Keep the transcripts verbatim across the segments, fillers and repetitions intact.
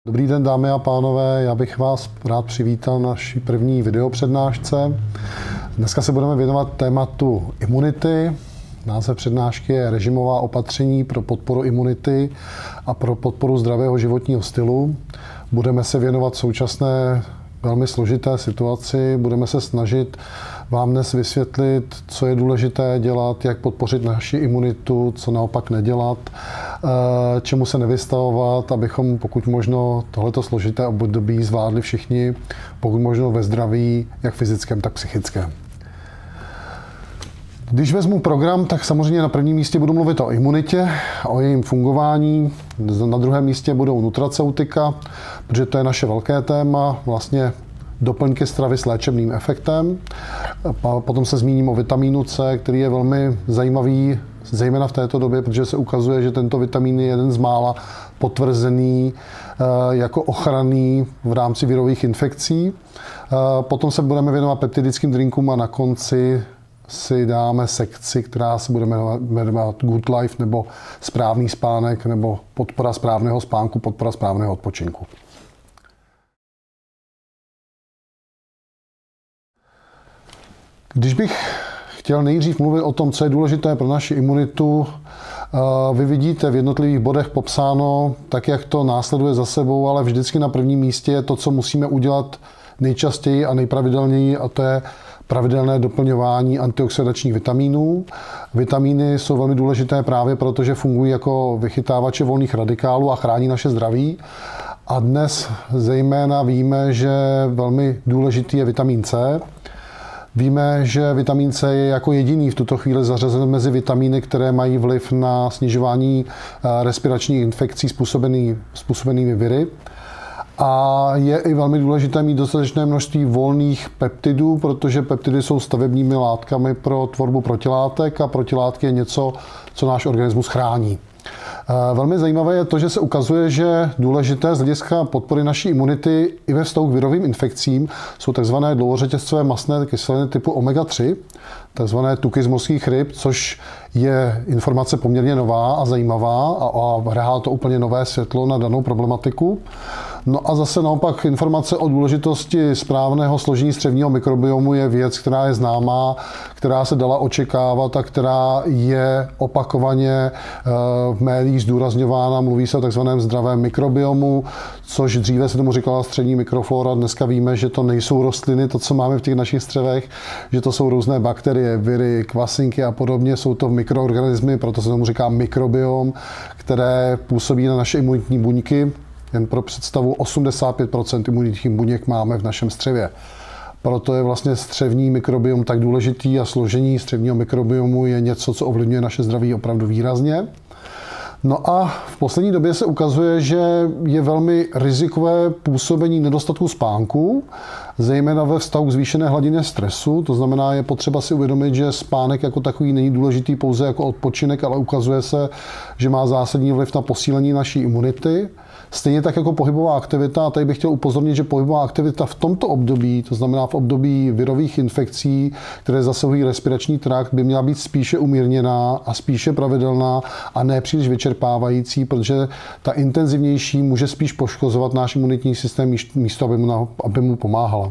Dobrý den, dámy a pánové, já bych vás rád přivítal na naší první videopřednášce. Dneska se budeme věnovat tématu imunity. Název přednášky je Režimová opatření pro podporu imunity a pro podporu zdravého životního stylu. Budeme se věnovat současné velmi složité situaci, budeme se snažit vám dnes vysvětlit, co je důležité dělat, jak podpořit naši imunitu, co naopak nedělat, čemu se nevystavovat, abychom pokud možno tohleto složité období zvládli všichni, pokud možno ve zdraví, jak fyzickém, tak psychickém. Když vezmu program, tak samozřejmě na prvním místě budu mluvit o imunitě, o jejím fungování. Na druhém místě budou nutraceutika, protože to je naše velké téma, vlastně doplňky stravy s léčebným efektem. Potom se zmíním o vitamínu C, který je velmi zajímavý, zejména v této době, protože se ukazuje, že tento vitamin je jeden z mála potvrzený jako ochranný v rámci virových infekcí. Potom se budeme věnovat peptidickým drinkům a na konci si dáme sekci, která se bude jmenovat Good Life, nebo správný spánek, nebo podpora správného spánku, podpora správného odpočinku. Když bych chtěl nejdřív mluvit o tom, co je důležité pro naši imunitu, vy vidíte v jednotlivých bodech popsáno, tak jak to následuje za sebou, ale vždycky na prvním místě je to, co musíme udělat nejčastěji a nejpravidelněji, a to je pravidelné doplňování antioxidačních vitamínů. Vitamíny jsou velmi důležité právě proto, že fungují jako vychytávače volných radikálů a chrání naše zdraví. A dnes zejména víme, že velmi důležitý je vitamin C. Víme, že vitamin C je jako jediný v tuto chvíli zařazen mezi vitamíny, které mají vliv na snižování respiračních infekcí způsobený, způsobenými viry. A je i velmi důležité mít dostatečné množství volných peptidů, protože peptidy jsou stavebními látkami pro tvorbu protilátek a protilátky je něco, co náš organismus chrání. Velmi zajímavé je to, že se ukazuje, že důležité z hlediska podpory naší imunity i ve vztahu k virovým infekcím jsou tzv. Dlouhořetězcové mastné kyseliny typu omega tři, tzv. Tuky z mořských ryb, což je informace poměrně nová a zajímavá a vrhá to úplně nové světlo na danou problematiku. No a zase naopak informace o důležitosti správného složení střevního mikrobiomu je věc, která je známá, která se dala očekávat a která je opakovaně v médiích zdůrazňována. Mluví se o takzvaném zdravém mikrobiomu, což dříve se tomu říkala střevní mikroflora. Dneska víme, že to nejsou rostliny, to, co máme v těch našich střevech, že to jsou různé bakterie, viry, kvasinky a podobně. Jsou to mikroorganismy, proto se tomu říká mikrobiom, které působí na naše imunitní buňky. Jen pro představu, osmdesát pět procent imunitních buněk máme v našem střevě. Proto je vlastně střevní mikrobiom tak důležitý a složení střevního mikrobiomu je něco, co ovlivňuje naše zdraví opravdu výrazně. No a v poslední době se ukazuje, že je velmi rizikové působení nedostatku spánku, zejména ve vztahu k zvýšené hladině stresu. To znamená, je potřeba si uvědomit, že spánek jako takový není důležitý pouze jako odpočinek, ale ukazuje se, že má zásadní vliv na posílení naší imunity. Stejně tak jako pohybová aktivita, a tady bych chtěl upozornit, že pohybová aktivita v tomto období, to znamená v období virových infekcí, které zasahují respirační trakt, by měla být spíše umírněná a spíše pravidelná a ne příliš vyčerpávající, protože ta intenzivnější může spíš poškozovat náš imunitní systém místo, aby mu, aby mu pomáhala.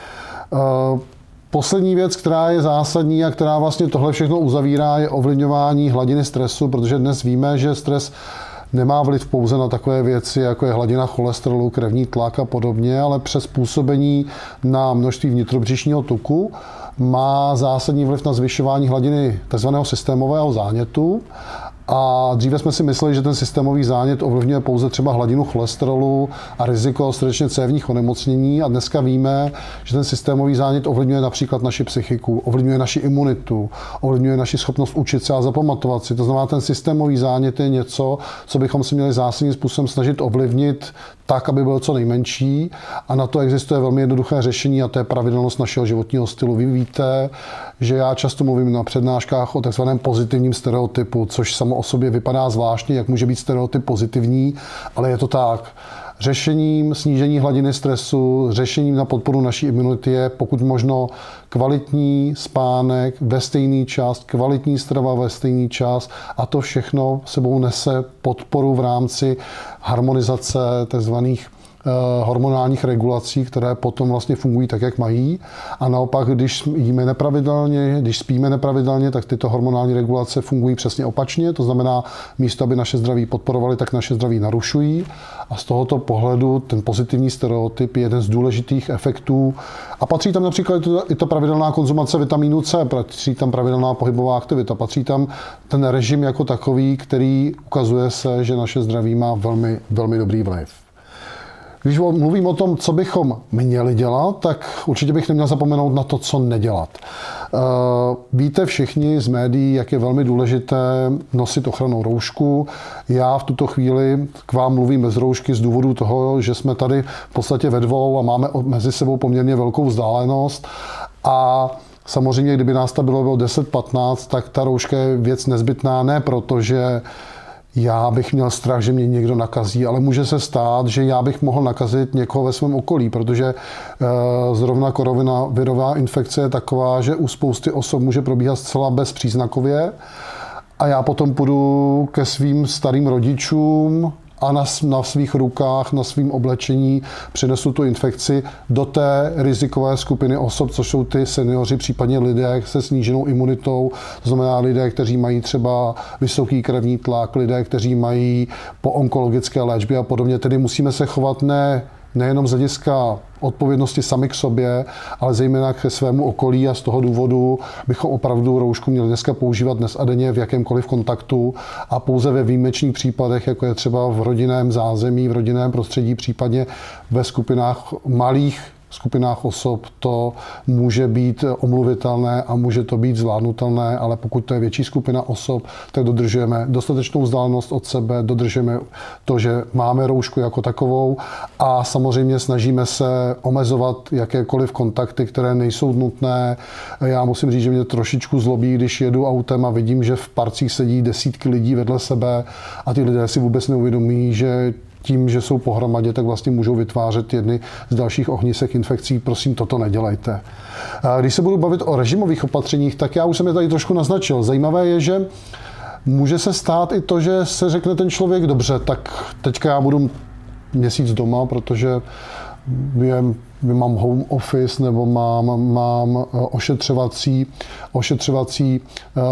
Poslední věc, která je zásadní a která vlastně tohle všechno uzavírá, je ovlivňování hladiny stresu, protože dnes víme, že stres nemá vliv pouze na takové věci, jako je hladina cholesterolu, krevní tlak a podobně, ale přes působení na množství vnitrobřišního tuku má zásadní vliv na zvyšování hladiny tzv. Systémového zánětu. A dříve jsme si mysleli, že ten systémový zánět ovlivňuje pouze třeba hladinu cholesterolu a riziko srdečně cévních onemocnění. A dneska víme, že ten systémový zánět ovlivňuje například naši psychiku, ovlivňuje naši imunitu, ovlivňuje naši schopnost učit se a zapamatovat si. To znamená, ten systémový zánět je něco, co bychom si měli zásadním způsobem snažit ovlivnit tak, aby byl co nejmenší. A na to existuje velmi jednoduché řešení a to je pravidelnost našeho životního stylu. Vy víte, že já často mluvím na přednáškách o takzvaném pozitivním stereotypu, což samo o sobě vypadá zvláštně, jak může být stereotyp pozitivní, ale je to tak. Řešením snížení hladiny stresu, řešením na podporu naší imunity je pokud možno kvalitní spánek ve stejný čas, kvalitní strava ve stejný čas a to všechno sebou nese podporu v rámci harmonizace tzv. hormonálních regulací, které potom vlastně fungují tak, jak mají. A naopak, když jíme nepravidelně, když spíme nepravidelně, tak tyto hormonální regulace fungují přesně opačně. To znamená, místo, aby naše zdraví podporovaly, tak naše zdraví narušují. A z tohoto pohledu ten pozitivní stereotyp je jeden z důležitých efektů. A patří tam například i ta pravidelná konzumace vitamínu C, patří tam pravidelná pohybová aktivita, patří tam ten režim jako takový, který ukazuje se, že naše zdraví má velmi, velmi dobrý vliv. Když mluvím o tom, co bychom měli dělat, tak určitě bych neměl zapomenout na to, co nedělat. Víte všichni z médií, jak je velmi důležité nosit ochrannou roušku. Já v tuto chvíli k vám mluvím bez roušky z důvodu toho, že jsme tady v podstatě ve dvou a máme mezi sebou poměrně velkou vzdálenost. A samozřejmě, kdyby nás to bylo deset patnáct, tak ta rouška je věc nezbytná, ne protože já bych měl strach, že mě někdo nakazí, ale může se stát, že já bych mohl nakazit někoho ve svém okolí, protože zrovna koronavirová infekce je taková, že u spousty osob může probíhat zcela bezpříznakově a já potom půjdu ke svým starým rodičům a na, na svých rukách, na svým oblečení přinesu tu infekci do té rizikové skupiny osob, což jsou ty seniori, případně lidé se sníženou imunitou, to znamená lidé, kteří mají třeba vysoký krevní tlak, lidé, kteří mají po onkologické léčbě a podobně. Tedy musíme se chovat ne nejenom z hlediska odpovědnosti sami k sobě, ale zejména ke svému okolí a z toho důvodu bychom opravdu roušku měli dneska používat dnes a denně v jakémkoliv kontaktu a pouze ve výjimečných případech, jako je třeba v rodinném zázemí, v rodinném prostředí, případně ve skupinách malých skupinách osob to může být omluvitelné a může to být zvládnutelné, ale pokud to je větší skupina osob, tak dodržujeme dostatečnou vzdálenost od sebe, dodržujeme to, že máme roušku jako takovou a samozřejmě snažíme se omezovat jakékoliv kontakty, které nejsou nutné. Já musím říct, že mě trošičku zlobí, když jedu autem a vidím, že v parcích sedí desítky lidí vedle sebe a ty lidé si vůbec neuvědomí, že tím, že jsou pohromadě, tak vlastně můžou vytvářet jedny z dalších ohnisek infekcí. Prosím, toto nedělejte. Když se budu bavit o režimových opatřeních, tak já už jsem je tady trošku naznačil. Zajímavé je, že může se stát i to, že se řekne ten člověk, dobře, tak teďka já budu měsíc doma, protože je, mám home office nebo mám, mám ošetřovací, ošetřovací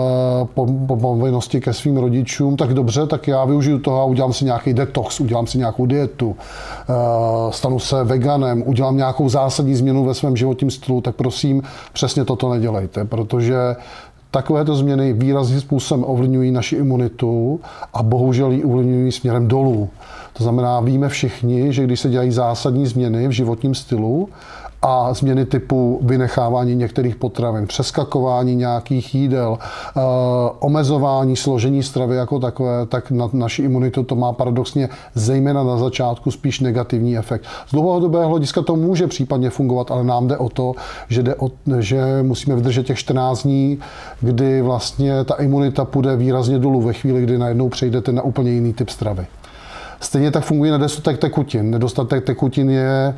uh, povinnosti ke svým rodičům, tak dobře, tak já využiju toho a udělám si nějaký detox, udělám si nějakou dietu, uh, stanu se veganem, udělám nějakou zásadní změnu ve svém životním stylu, tak prosím, přesně toto nedělejte, protože takovéto změny výrazným způsobem ovlivňují naši imunitu a bohužel ji ovlivňují směrem dolů. To znamená, víme všichni, že když se dělají zásadní změny v životním stylu a změny typu vynechávání některých potravin, přeskakování nějakých jídel, eh, omezování složení stravy jako takové, tak na naši imunitu to má paradoxně zejména na začátku spíš negativní efekt. Z dlouhodobého hlediska to může případně fungovat, ale nám jde o to, že, jde o, že musíme vydržet těch čtrnáct dní, kdy vlastně ta imunita půjde výrazně dolů ve chvíli, kdy najednou přejdete na úplně jiný typ stravy. Stejně tak funguje nedostatek tekutin. Nedostatek tekutin je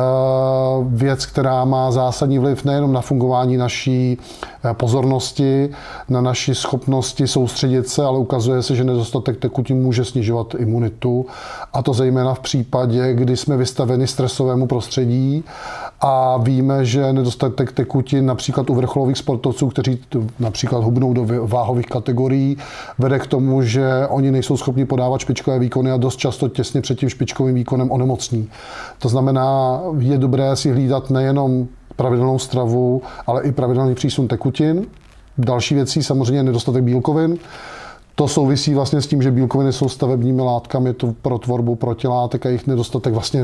uh, věc, která má zásadní vliv nejenom na fungování naší pozornosti, na naši schopnosti soustředit se, ale ukazuje se, že nedostatek tekutin může snižovat imunitu. A to zejména v případě, kdy jsme vystaveni stresovému prostředí a víme, že nedostatek tekutin například u vrcholových sportovců, kteří například hubnou do váhových kategorií, vede k tomu, že oni nejsou schopni podávat špičkové výkony a dost často těsně před tím špičkovým výkonem onemocní. To znamená, je dobré si hlídat nejenom pravidelnou stravu, ale i pravidelný přísun tekutin. Další věcí samozřejmě nedostatek bílkovin. To souvisí vlastně s tím, že bílkoviny jsou stavebními látkami to pro tvorbu protilátek a jejich nedostatek vlastně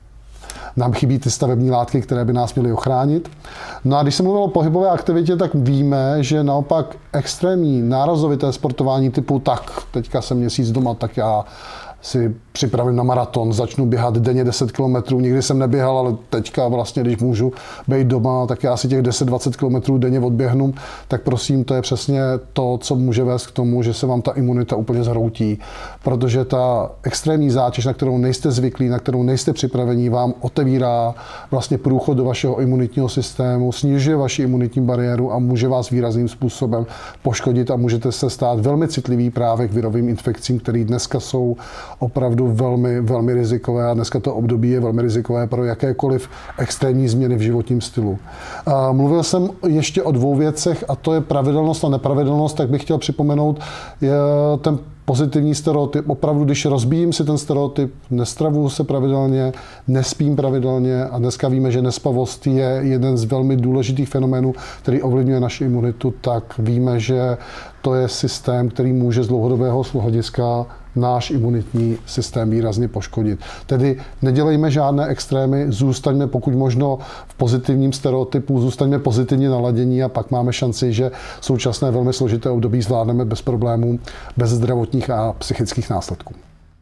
nám chybí ty stavební látky, které by nás měly ochránit. No a když se mluvilo o pohybové aktivitě, tak víme, že naopak extrémní nárazovité sportování typu tak, teďka jsem měsíc doma, tak já si připravím na maraton, začnu běhat denně deset kilometrů, nikdy jsem neběhal, ale teďka vlastně, když můžu být doma, tak já si těch deset dvacet kilometrů denně odběhnu, tak prosím, to je přesně to, co může vést k tomu, že se vám ta imunita úplně zhroutí, protože ta extrémní zátěž, na kterou nejste zvyklí, na kterou nejste připravení, vám otevírá vlastně průchod do vašeho imunitního systému, snižuje vaši imunitní bariéru a může vás výrazným způsobem poškodit a můžete se stát velmi citlivý právě k virovým infekcím, které dneska jsou opravdu velmi, velmi rizikové a dneska to období je velmi rizikové pro jakékoliv extrémní změny v životním stylu. Mluvil jsem ještě o dvou věcech a to je pravidelnost a nepravidelnost, tak bych chtěl připomenout je ten pozitivní stereotyp. Opravdu, když rozbíjím si ten stereotyp, nestravuju se pravidelně, nespím pravidelně a dneska víme, že nespavost je jeden z velmi důležitých fenoménů, který ovlivňuje naši imunitu, tak víme, že to je systém, který může z dlouhodobého hlediska náš imunitní systém výrazně poškodit. Tedy nedělejme žádné extrémy, zůstaňme pokud možno v pozitivním stereotypu, zůstaňme pozitivně naladění a pak máme šanci, že současné velmi složité období zvládneme bez problémů, bez zdravotních a psychických následků.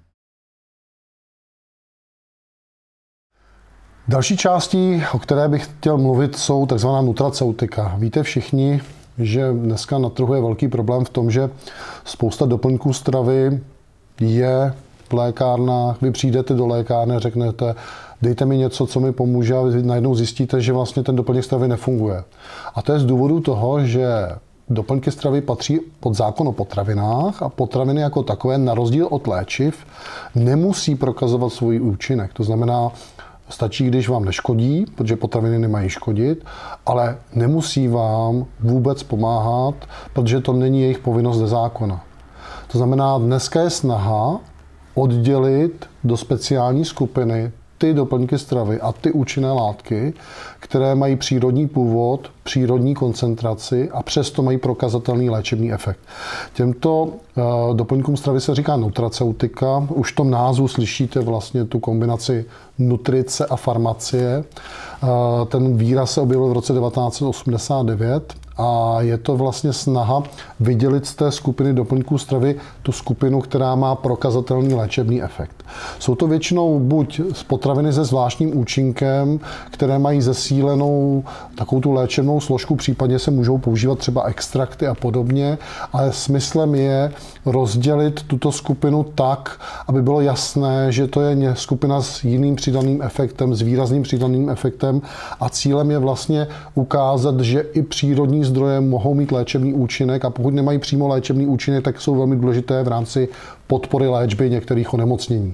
Další částí, o které bych chtěl mluvit, jsou tzv. Nutraceutika. Víte všichni, že dneska na trhu je velký problém v tom, že spousta doplňků stravy je v lékárnách. Vy přijdete do lékárny a řeknete, dejte mi něco, co mi pomůže a vy najednou zjistíte, že vlastně ten doplněk stravy nefunguje. A to je z důvodu toho, že doplňky stravy patří pod zákon o potravinách a potraviny jako takové, na rozdíl od léčiv, nemusí prokazovat svůj účinek. To znamená, stačí, když vám neškodí, protože potraviny nemají škodit, ale nemusí vám vůbec pomáhat, protože to není jejich povinnost ze zákona. To znamená, dneska je snaha oddělit do speciální skupiny ty doplňky stravy a ty účinné látky, které mají přírodní původ, přírodní koncentraci a přesto mají prokazatelný léčebný efekt. Těmto uh, doplňkům stravy se říká nutraceutika. Už v tom názvu slyšíte vlastně tu kombinaci nutrice a farmacie. Uh, ten výraz se objevil v roce devatenáct set osmdesát devět a je to vlastně snaha vydělit z té skupiny doplňků stravy tu skupinu, která má prokazatelný léčebný efekt. Jsou to většinou buď potraviny se zvláštním účinkem, které mají zesílenou takovou tu léčebnou složku, případně se můžou používat třeba extrakty a podobně, ale smyslem je rozdělit tuto skupinu tak, aby bylo jasné, že to je skupina s jiným přidaným efektem, s výrazným přidaným efektem a cílem je vlastně ukázat, že i přírodní zdroje mohou mít léčebný účinek a pokud nemají přímo léčebný účinek, tak jsou velmi důležité v rámci podpory léčby některých onemocnění.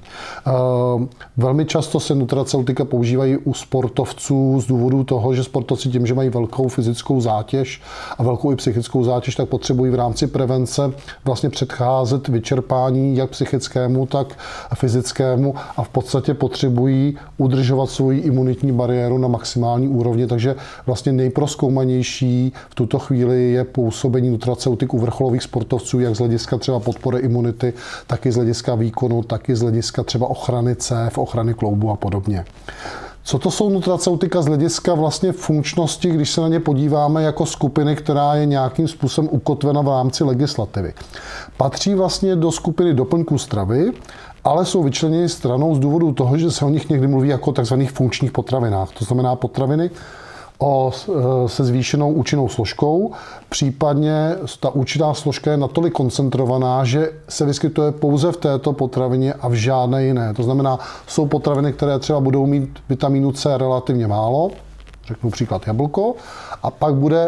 Velmi často se nutraceutika používají u sportovců z důvodu toho, že sportovci tím, že mají velkou fyzickou zátěž a velkou i psychickou zátěž, tak potřebují v rámci prevence vlastně předcházet vyčerpání jak psychickému, tak fyzickému a v podstatě potřebují udržovat svoji imunitní bariéru na maximální úrovni, takže vlastně nejprozkoumanější v tuto chvíli je působení nutraceutik u vrcholových sportovců, jak z hlediska třeba podpory imunity, taky z hlediska výkonu, taky z hlediska třeba ochrany cév, ochrany kloubu a podobně. Co to jsou nutraceutika z hlediska vlastně funkčnosti, když se na ně podíváme jako skupiny, která je nějakým způsobem ukotvena v rámci legislativy? Patří vlastně do skupiny doplňků stravy, ale jsou vyčleněny stranou z důvodu toho, že se o nich někdy mluví jako tzv. Funkčních potravinách. To znamená potraviny o, se zvýšenou účinnou složkou, případně ta účinná složka je natolik koncentrovaná, že se vyskytuje pouze v této potravině a v žádné jiné. To znamená, jsou potraviny, které třeba budou mít vitamínu C relativně málo, řeknu příklad jablko, a pak bude,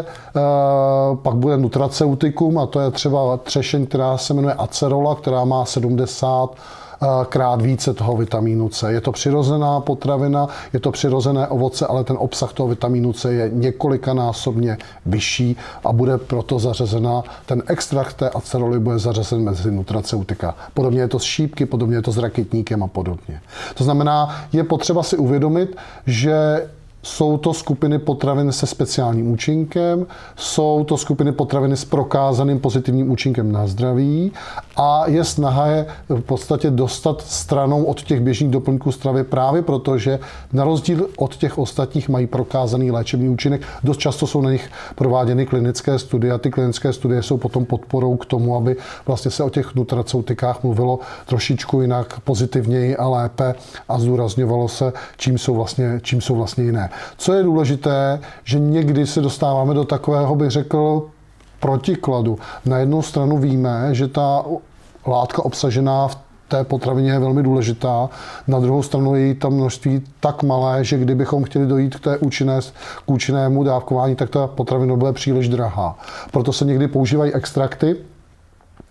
pak bude nutraceutikum, a to je třeba třešeň, která se jmenuje acerola, která má sedmdesát krát více toho vitamínu C. Je to přirozená potravina, je to přirozené ovoce, ale ten obsah toho vitamínu C je několikanásobně vyšší a bude proto zařazena, ten extrakt té aceroly bude zařazen mezi nutraceutika. Podobně je to s šípky, podobně je to s rakitníkem a podobně. To znamená, je potřeba si uvědomit, že jsou to skupiny potravin se speciálním účinkem, jsou to skupiny potraviny s prokázaným pozitivním účinkem na zdraví a je snaha je v podstatě dostat stranou od těch běžných doplňků stravy právě proto, že na rozdíl od těch ostatních mají prokázaný léčebný účinek. Dost často jsou na nich prováděny klinické studie a ty klinické studie jsou potom podporou k tomu, aby vlastně se o těch nutraceutikách mluvilo trošičku jinak, pozitivněji a lépe a zdůrazňovalo se, čím jsou vlastně, čím jsou vlastně jiné. Co je důležité, že někdy se dostáváme do takového, bych řekl, protikladu. Na jednu stranu víme, že ta látka obsažená v té potravině je velmi důležitá, na druhou stranu je tam množství tak malé, že kdybychom chtěli dojít k té účinné, k účinnému dávkování, tak ta potravina bude příliš drahá. Proto se někdy používají extrakty,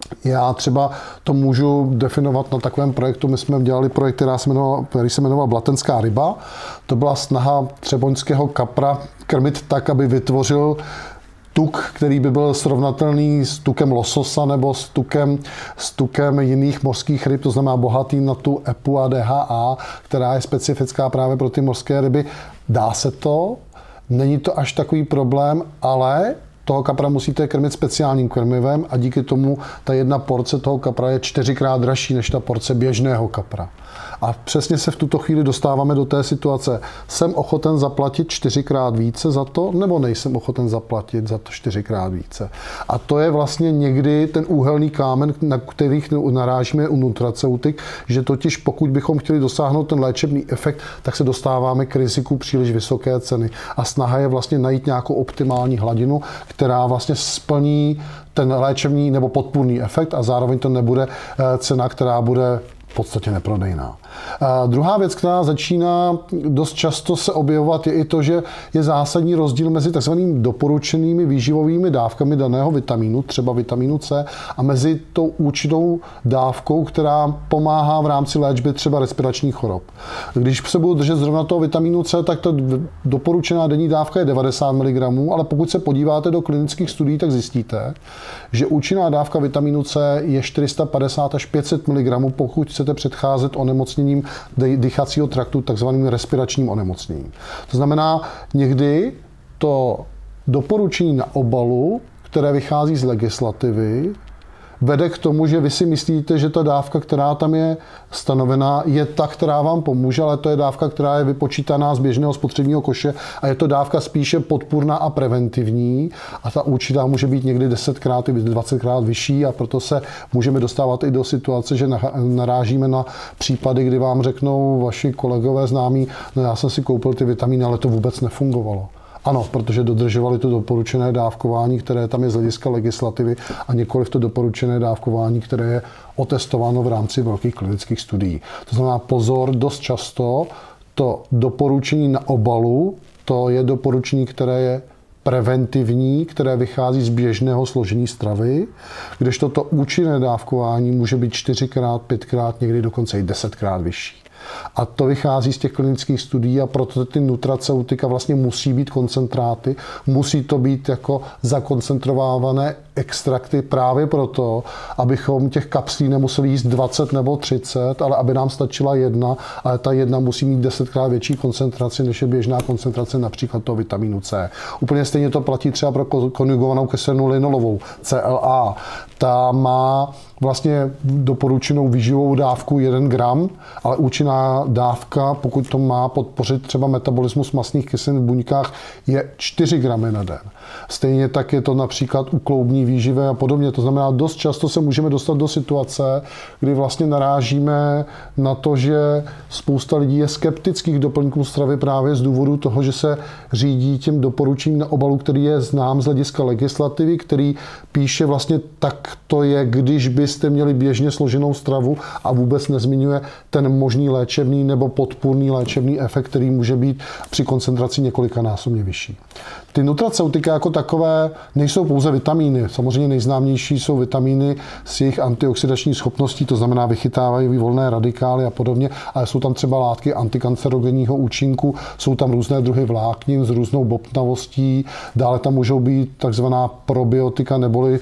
Já třeba to můžu definovat na takovém projektu. My jsme dělali projekt, který se jmenoval, který se jmenoval Blatenská ryba. To byla snaha třeboňského kapra krmit tak, aby vytvořil tuk, který by byl srovnatelný s tukem lososa nebo s tukem, s tukem jiných mořských ryb, to znamená bohatý na tu E P U a D H A, která je specifická právě pro ty mořské ryby. Dá se to, není to až takový problém, ale toho kapra musíte krmit speciálním krmivem a díky tomu ta jedna porce toho kapra je čtyřikrát dražší než ta porce běžného kapra. A přesně se v tuto chvíli dostáváme do té situace. Jsem ochoten zaplatit čtyřikrát více za to, nebo nejsem ochoten zaplatit za to čtyřikrát více. A to je vlastně někdy ten úhelný kámen, na který narážíme u nutraceutik, že totiž pokud bychom chtěli dosáhnout ten léčebný efekt, tak se dostáváme k riziku příliš vysoké ceny. A snaha je vlastně najít nějakou optimální hladinu, která vlastně splní ten léčebný nebo podpůrný efekt a zároveň to nebude cena, která bude v podstatě neprodejná. A druhá věc, která začíná dost často se objevovat, je i to, že je zásadní rozdíl mezi takzvanými doporučenými výživovými dávkami daného vitamínu, třeba vitamínu C, a mezi tou účinnou dávkou, která pomáhá v rámci léčby třeba respiračních chorob. Když se budu držet zrovna toho vitamínu C, tak ta doporučená denní dávka je devadesát miligramů, ale pokud se podíváte do klinických studií, tak zjistíte, že účinná dávka vitamínu C je čtyři sta padesát až pět set miligramů, pokud chcete předcházet onemocnění dýchacího traktu, takzvaným respiračním onemocněním. To znamená, někdy to doporučení na obalu, které vychází z legislativy, vede k tomu, že vy si myslíte, že ta dávka, která tam je stanovená, je ta, která vám pomůže, ale to je dávka, která je vypočítaná z běžného spotřebního koše a je to dávka spíše podpůrná a preventivní a ta účinná může být někdy desetkrát, dvacetkrát vyšší a proto se můžeme dostávat i do situace, že narážíme na případy, kdy vám řeknou vaši kolegové známí, no já jsem si koupil ty vitamíny, ale to vůbec nefungovalo. Ano, protože dodržovali to doporučené dávkování, které tam je z hlediska legislativy a nikoliv to doporučené dávkování, které je otestováno v rámci velkých klinických studií. To znamená pozor, dost často to doporučení na obalu, to je doporučení, které je preventivní, které vychází z běžného složení stravy, kdežto to účinné dávkování může být čtyřikrát, pětkrát, někdy dokonce i desetkrát vyšší. A to vychází z těch klinických studií a proto ty nutraceutika vlastně musí být koncentráty, musí to být jako zakoncentrovávané extrakty právě proto, abychom těch kapslí nemuseli jíst dvacet nebo třicet, ale aby nám stačila jedna, ale ta jedna musí mít desetkrát větší koncentraci, než je běžná koncentrace například toho vitamínu C. Úplně stejně to platí třeba pro konjugovanou kyselinu linolovou, C L A. Ta má vlastně doporučenou výživovou dávku jeden gram, ale účinná dávka, pokud to má podpořit třeba metabolismus mastných kyselin v buňkách, je čtyři gramy na den. Stejně tak je to například u kloubní výživy a podobně. To znamená, dost často se můžeme dostat do situace, kdy vlastně narážíme na to, že spousta lidí je skeptických doplňků stravy právě z důvodu toho, že se řídí tím doporučením na obalu, který je znám z hlediska legislativy, který píše vlastně tak to je, když byste měli běžně složenou stravu a vůbec nezmiňuje ten možný léčebný nebo podpůrný léčebný efekt, který může být při koncentraci několikanásobně vyšší. Ty nutraceutika jako takové nejsou pouze vitamíny. Samozřejmě nejznámější jsou vitamíny s jejich antioxidační schopností, to znamená vychytávají volné radikály a podobně, ale jsou tam třeba látky antikancerogenního účinku, jsou tam různé druhy vláknin s různou bobtnavostí, dále tam můžou být takzvaná probiotika neboli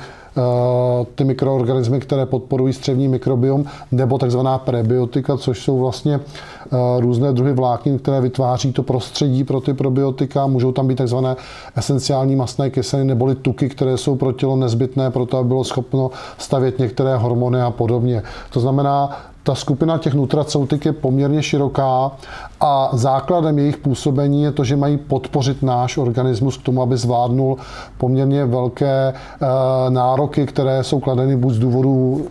ty mikroorganismy, které podporují střevní mikrobiom, nebo takzvaná prebiotika, což jsou vlastně různé druhy vláknin, které vytváří to prostředí pro ty probiotika. Můžou tam být takzvané esenciální mastné kyseliny neboli tuky, které jsou pro tělo nezbytné pro to, aby bylo schopno stavět některé hormony a podobně. To znamená, ta skupina těch nutraceutik je poměrně široká a základem jejich působení je to, že mají podpořit náš organismus k tomu, aby zvládnul poměrně velké nároky, které jsou kladeny buď z důvodu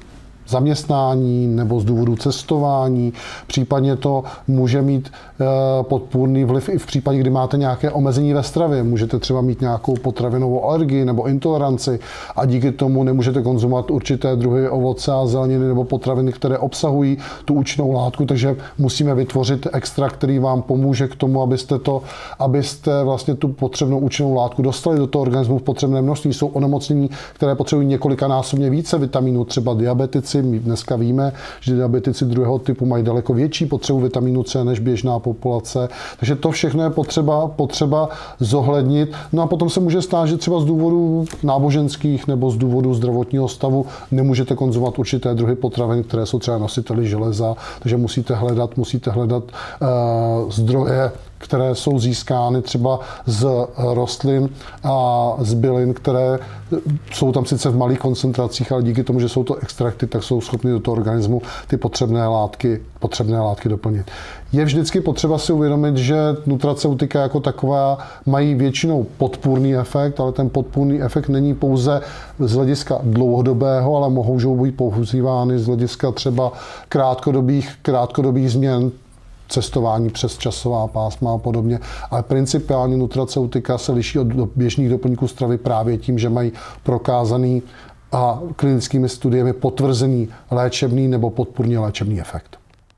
zaměstnání nebo z důvodu cestování. Případně to může mít podpůrný vliv i v případě, kdy máte nějaké omezení ve stravě. Můžete třeba mít nějakou potravinovou alergii nebo intoleranci a díky tomu nemůžete konzumovat určité druhy ovoce a zeleniny nebo potraviny, které obsahují tu účinnou látku, takže musíme vytvořit extrakt, který vám pomůže k tomu, abyste to, abyste vlastně tu potřebnou účinnou látku dostali do toho organismu v potřebné množství. Jsou onemocnění, které potřebují několikanásobně více vitamínů, třeba diabetici. My dneska víme, že diabetici druhého typu mají daleko větší potřebu vitamínu C než běžná populace. Takže to všechno je potřeba, potřeba zohlednit. No a potom se může stát, že třeba z důvodů náboženských nebo z důvodu zdravotního stavu nemůžete konzumovat určité druhy potravin, které jsou třeba nositeli železa, takže musíte hledat, musíte hledat uh, zdroje, které jsou získány třeba z rostlin a z bylin, které jsou tam sice v malých koncentracích, ale díky tomu, že jsou to extrakty, tak jsou schopny do toho organismu ty potřebné látky, potřebné látky doplnit. Je vždycky potřeba si uvědomit, že nutraceutika jako taková mají většinou podpůrný efekt, ale ten podpůrný efekt není pouze z hlediska dlouhodobého, ale mohou být používány z hlediska třeba krátkodobých, krátkodobých změn, cestování přes časová pásma a podobně. Ale principiálně nutraceutika se liší od běžných doplňků stravy právě tím, že mají prokázaný a klinickými studiemi potvrzený léčebný nebo podpůrně léčebný efekt.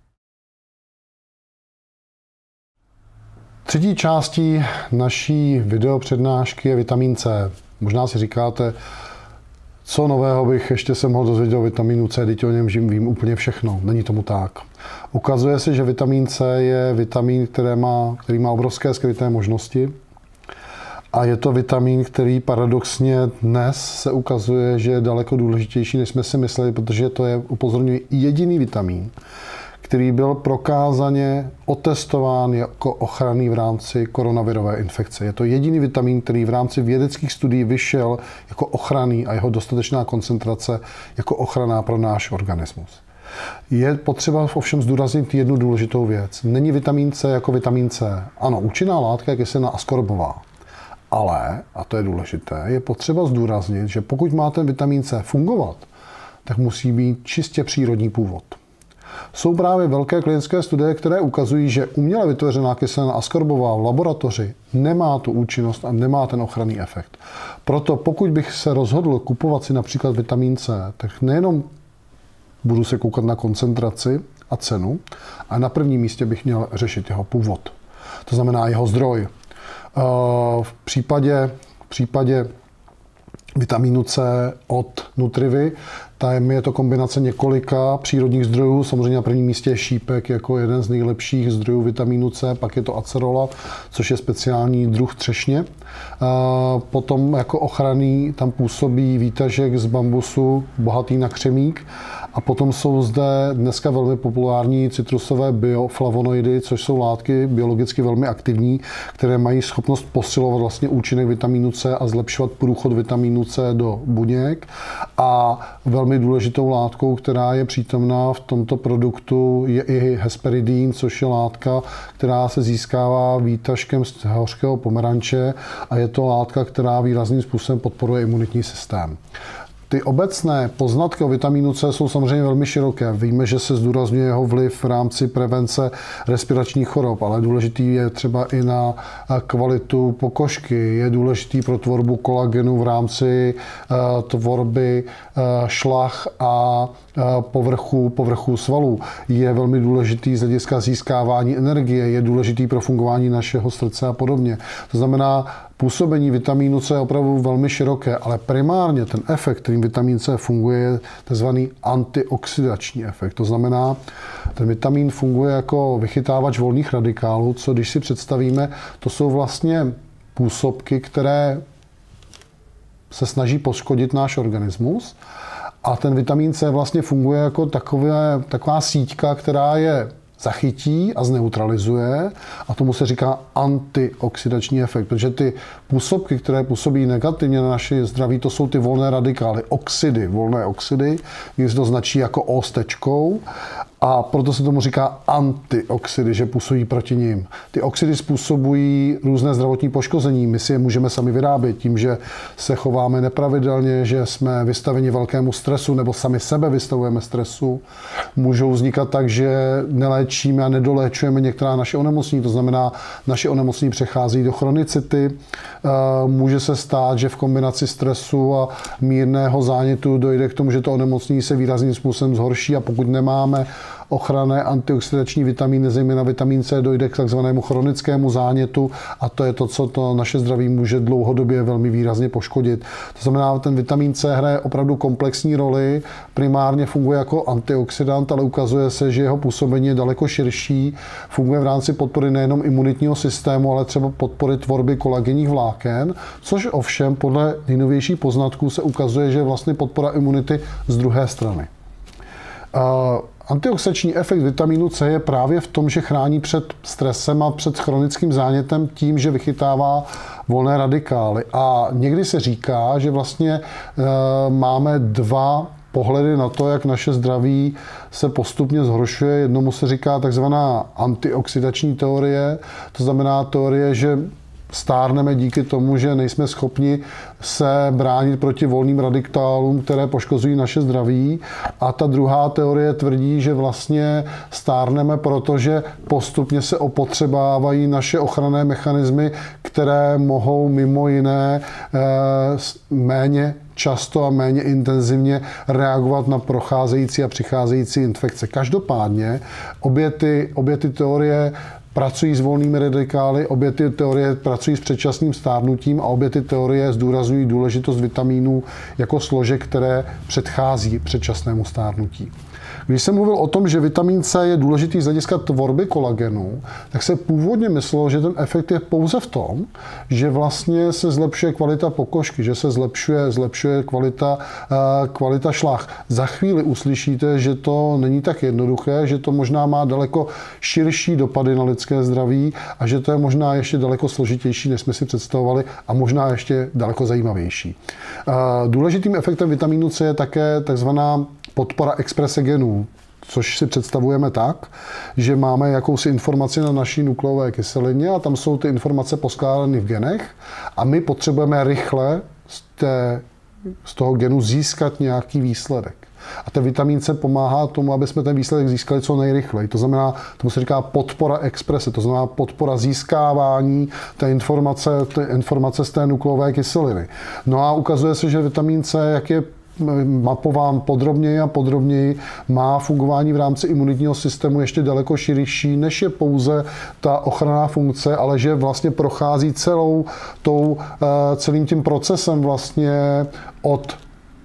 Třetí částí naší videopřednášky je vitamin C. Možná si říkáte, co nového bych ještě se mohl dozvědět o vitamínu C, teď o něm vím úplně všechno. Není tomu tak. Ukazuje se, že vitamin C je vitamin, který má, který má obrovské skryté možnosti. A je to vitamin, který paradoxně dnes se ukazuje, že je daleko důležitější, než jsme si mysleli, protože to je, upozorňuji, jediný vitamin, který byl prokázaně otestován jako ochranný v rámci koronavirové infekce. Je to jediný vitamin, který v rámci vědeckých studií vyšel jako ochranný a jeho dostatečná koncentrace jako ochranná pro náš organismus. Je potřeba ovšem zdůraznit jednu důležitou věc. Není vitamin C jako vitamin C. Ano, účinná látka je kyselina askorbová. Ale, a to je důležité, je potřeba zdůraznit, že pokud má ten vitamin C fungovat, tak musí být čistě přírodní původ. Jsou právě velké klinické studie, které ukazují, že uměle vytvořená kyselina askorbová v laboratoři nemá tu účinnost a nemá ten ochranný efekt. Proto pokud bych se rozhodl kupovat si například vitamin C, tak nejenom budu se koukat na koncentraci a cenu, a na prvním místě bych měl řešit jeho původ. To znamená jeho zdroj. V případě, v případě vitamínu C od Nutrivy, tam je to kombinace několika přírodních zdrojů. Samozřejmě na prvním místě je šípek jako jeden z nejlepších zdrojů vitamínu C, pak je to acerola, což je speciální druh třešně. Potom jako ochranný tam působí výtažek z bambusu, bohatý na křemík. A potom jsou zde dneska velmi populární citrusové bioflavonoidy, což jsou látky biologicky velmi aktivní, které mají schopnost posilovat vlastně účinek vitamínu C a zlepšovat průchod vitamínu C do buněk. A velmi důležitou látkou, která je přítomná v tomto produktu, je i hesperidin, což je látka, která se získává výtažkem z hořkého pomeranče a je to látka, která výrazným způsobem podporuje imunitní systém. Ty obecné poznatky o vitamínu C jsou samozřejmě velmi široké. Víme, že se zdůrazňuje jeho vliv v rámci prevence respiračních chorob, ale důležitý je třeba i na kvalitu pokožky. Je důležitý pro tvorbu kolagenu v rámci tvorby šlach a povrchu, povrchu svalů. Je velmi důležitý z hlediska získávání energie, je důležitý pro fungování našeho srdce a podobně. To znamená, působení vitamínu C je opravdu velmi široké, ale primárně ten efekt, kterým vitamin C funguje, je tzv. Antioxidační efekt. To znamená, ten vitamin funguje jako vychytávač volných radikálů, co když si představíme, to jsou vlastně působky, které se snaží poškodit náš organismus. A ten vitamin C vlastně funguje jako takové, taková síťka, která je zachytí a zneutralizuje a tomu se říká antioxidační efekt, protože ty působky, které působí negativně na naše zdraví, to jsou ty volné radikály, oxidy, volné oxidy, když se to značí jako O s tečkou A proto se tomu říká antioxidy, že působí proti nim. Ty oxidy způsobují různé zdravotní poškození. My si je můžeme sami vyrábět tím, že se chováme nepravidelně, že jsme vystaveni velkému stresu nebo sami sebe vystavujeme stresu. Můžou vznikat tak, že neléčíme a nedoléčujeme některá naše onemocnění. To znamená, naše onemocnění přechází do chronicity. Může se stát, že v kombinaci stresu a mírného zánětu dojde k tomu, že to onemocnění se výrazným způsobem zhorší, a pokud nemáme ochranné antioxidační vitamíny, zejména vitamin C, dojde k takzvanému chronickému zánětu, a to je to, co to naše zdraví může dlouhodobě velmi výrazně poškodit. To znamená, ten vitamin C hraje opravdu komplexní roli, primárně funguje jako antioxidant, ale ukazuje se, že jeho působení je daleko širší, funguje v rámci podpory nejenom imunitního systému, ale třeba podpory tvorby kolagenních vláken, což ovšem podle nejnovějších poznatků se ukazuje, že je vlastně podpora imunity z druhé strany. Antioxidační efekt vitamínu C je právě v tom, že chrání před stresem a před chronickým zánětem tím, že vychytává volné radikály. A někdy se říká, že vlastně e, máme dva pohledy na to, jak naše zdraví se postupně zhoršuje. Jednomu se říká takzvaná antioxidační teorie, to znamená teorie, že stárneme díky tomu, že nejsme schopni se bránit proti volným radikálům, které poškozují naše zdraví. A ta druhá teorie tvrdí, že vlastně stárneme, protože postupně se opotřebávají naše ochranné mechanismy, které mohou mimo jiné méně často a méně intenzivně reagovat na procházející a přicházející infekce. Každopádně obě ty, obě ty teorie pracují s volnými radikály, obě ty teorie pracují s předčasným stárnutím a obě ty teorie zdůrazňují důležitost vitamínů jako složek, které předchází předčasnému stárnutí. Když jsem mluvil o tom, že vitamin C je důležitý z hlediska tvorby kolagenu, tak se původně myslelo, že ten efekt je pouze v tom, že vlastně se zlepšuje kvalita pokožky, že se zlepšuje, zlepšuje kvalita, kvalita šlach. Za chvíli uslyšíte, že to není tak jednoduché, že to možná má daleko širší dopady na lidské zdraví a že to je možná ještě daleko složitější, než jsme si představovali, a možná ještě daleko zajímavější. Důležitým efektem vitamínu C je také takzvaná podpora exprese genů, což si představujeme tak, že máme jakousi informaci na naší nukleové kyselině a tam jsou ty informace poskládány v genech a my potřebujeme rychle z, té, z toho genu získat nějaký výsledek. A ten vitamin C pomáhá tomu, aby jsme ten výsledek získali co nejrychleji. To znamená, tomu se říká podpora exprese, to znamená podpora získávání té informace, té informace z té nukleové kyseliny. No a ukazuje se, že vitamin C, jak je mapován podrobněji a podrobněji, má fungování v rámci imunitního systému ještě daleko širší, než je pouze ta ochranná funkce, ale že vlastně prochází celou tou, celým tím procesem vlastně od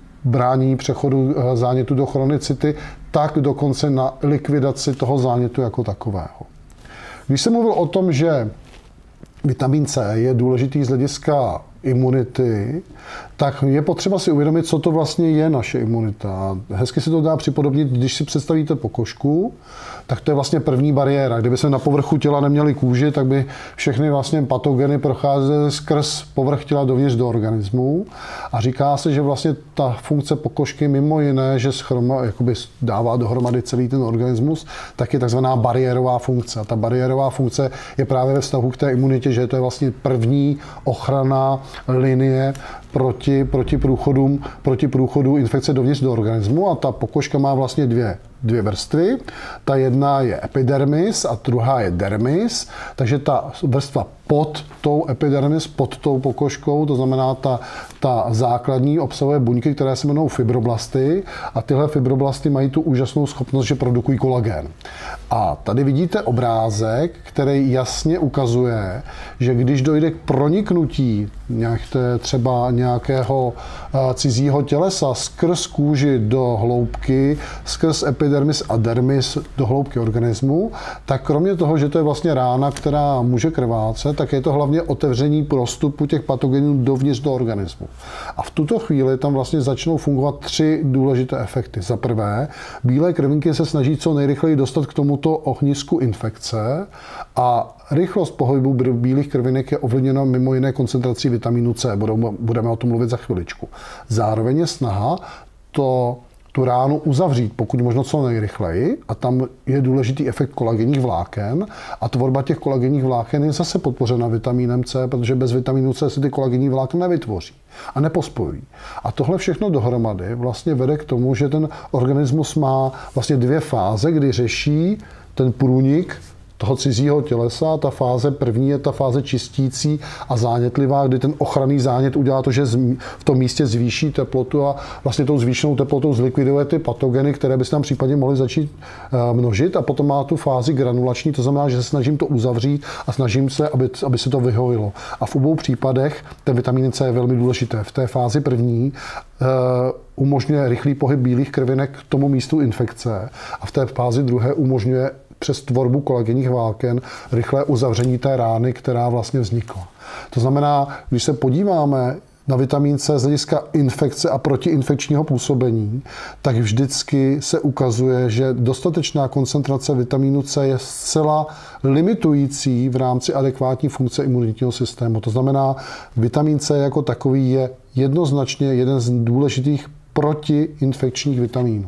brání přechodu zánětu do chronicity, tak dokonce na likvidaci toho zánětu jako takového. Když jsem mluvil o tom, že vitamin C je důležitý z hlediska imunity, tak je potřeba si uvědomit, co to vlastně je naše imunita. Hezky se to dá připodobnit, když si představíte pokožku, tak to je vlastně první bariéra. Kdyby se na povrchu těla neměli kůži, tak by všechny vlastně patogeny procházely skrz povrch těla dovnitř do organismu. A říká se, že vlastně ta funkce pokožky mimo jiné, že schroma, jakoby dává dohromady celý ten organismus, tak je takzvaná bariérová funkce. A ta bariérová funkce je právě ve vztahu k té imunitě, že to je vlastně první ochrana linie proti, proti, průchodům, proti průchodu infekce dovnitř do organismu, a ta pokožka má vlastně dvě, dvě vrstvy. Ta jedna je epidermis a druhá je dermis, takže ta vrstva pod tou epidermis, pod tou pokožkou, to znamená ta, ta základní, obsahuje buňky, které se jmenují fibroblasty, a tyhle fibroblasty mají tu úžasnou schopnost, že produkují kolagen. A tady vidíte obrázek, který jasně ukazuje, že když dojde k proniknutí nějaké, třeba nějakého cizího tělesa skrz kůži do hloubky, skrz epidermis a dermis do hloubky organismu, tak kromě toho, že to je vlastně rána, která může krvácet, tak je to hlavně otevření prostupu těch patogenů dovnitř do organismu. A v tuto chvíli tam vlastně začnou fungovat tři důležité efekty. Za prvé, bílé krvinky se snaží co nejrychleji dostat k tomuto ohnisku infekce a rychlost pohybu bílých krvinek je ovlivněna mimo jiné koncentrací vitamínu C. Budeme o tom mluvit za chviličku. Zároveň je snaha to tu ránu uzavřít, pokud možno co nejrychleji, a tam je důležitý efekt kolagenních vláken a tvorba těch kolagenních vláken je zase podpořena vitamínem C, protože bez vitamínu C se ty kolagenní vlákna nevytvoří a nepospojují. A tohle všechno dohromady vlastně vede k tomu, že ten organismus má vlastně dvě fáze, kdy řeší ten průnik toho cizího tělesa. Ta fáze první je ta fáze čistící a zánětlivá, kdy ten ochranný zánět udělá to, že v tom místě zvýší teplotu a vlastně tou zvýšenou teplotou zlikviduje ty patogeny, které by se tam případně mohly začít množit. A potom má tu fázi granulační, to znamená, že se snažím to uzavřít a snažím se, aby, aby se to vyhovilo. A v obou případech ten vitamin C je velmi důležité. V té fázi první umožňuje rychlý pohyb bílých krvinek k tomu místu infekce a v té fázi druhé umožňuje přes tvorbu kolagenních vláken rychlé uzavření té rány, která vlastně vznikla. To znamená, když se podíváme na vitamin C z hlediska infekce a protiinfekčního působení, tak vždycky se ukazuje, že dostatečná koncentrace vitamínu C je zcela limitující v rámci adekvátní funkce imunitního systému. To znamená, vitamin C jako takový je jednoznačně jeden z důležitých protiinfekčních vitamínů.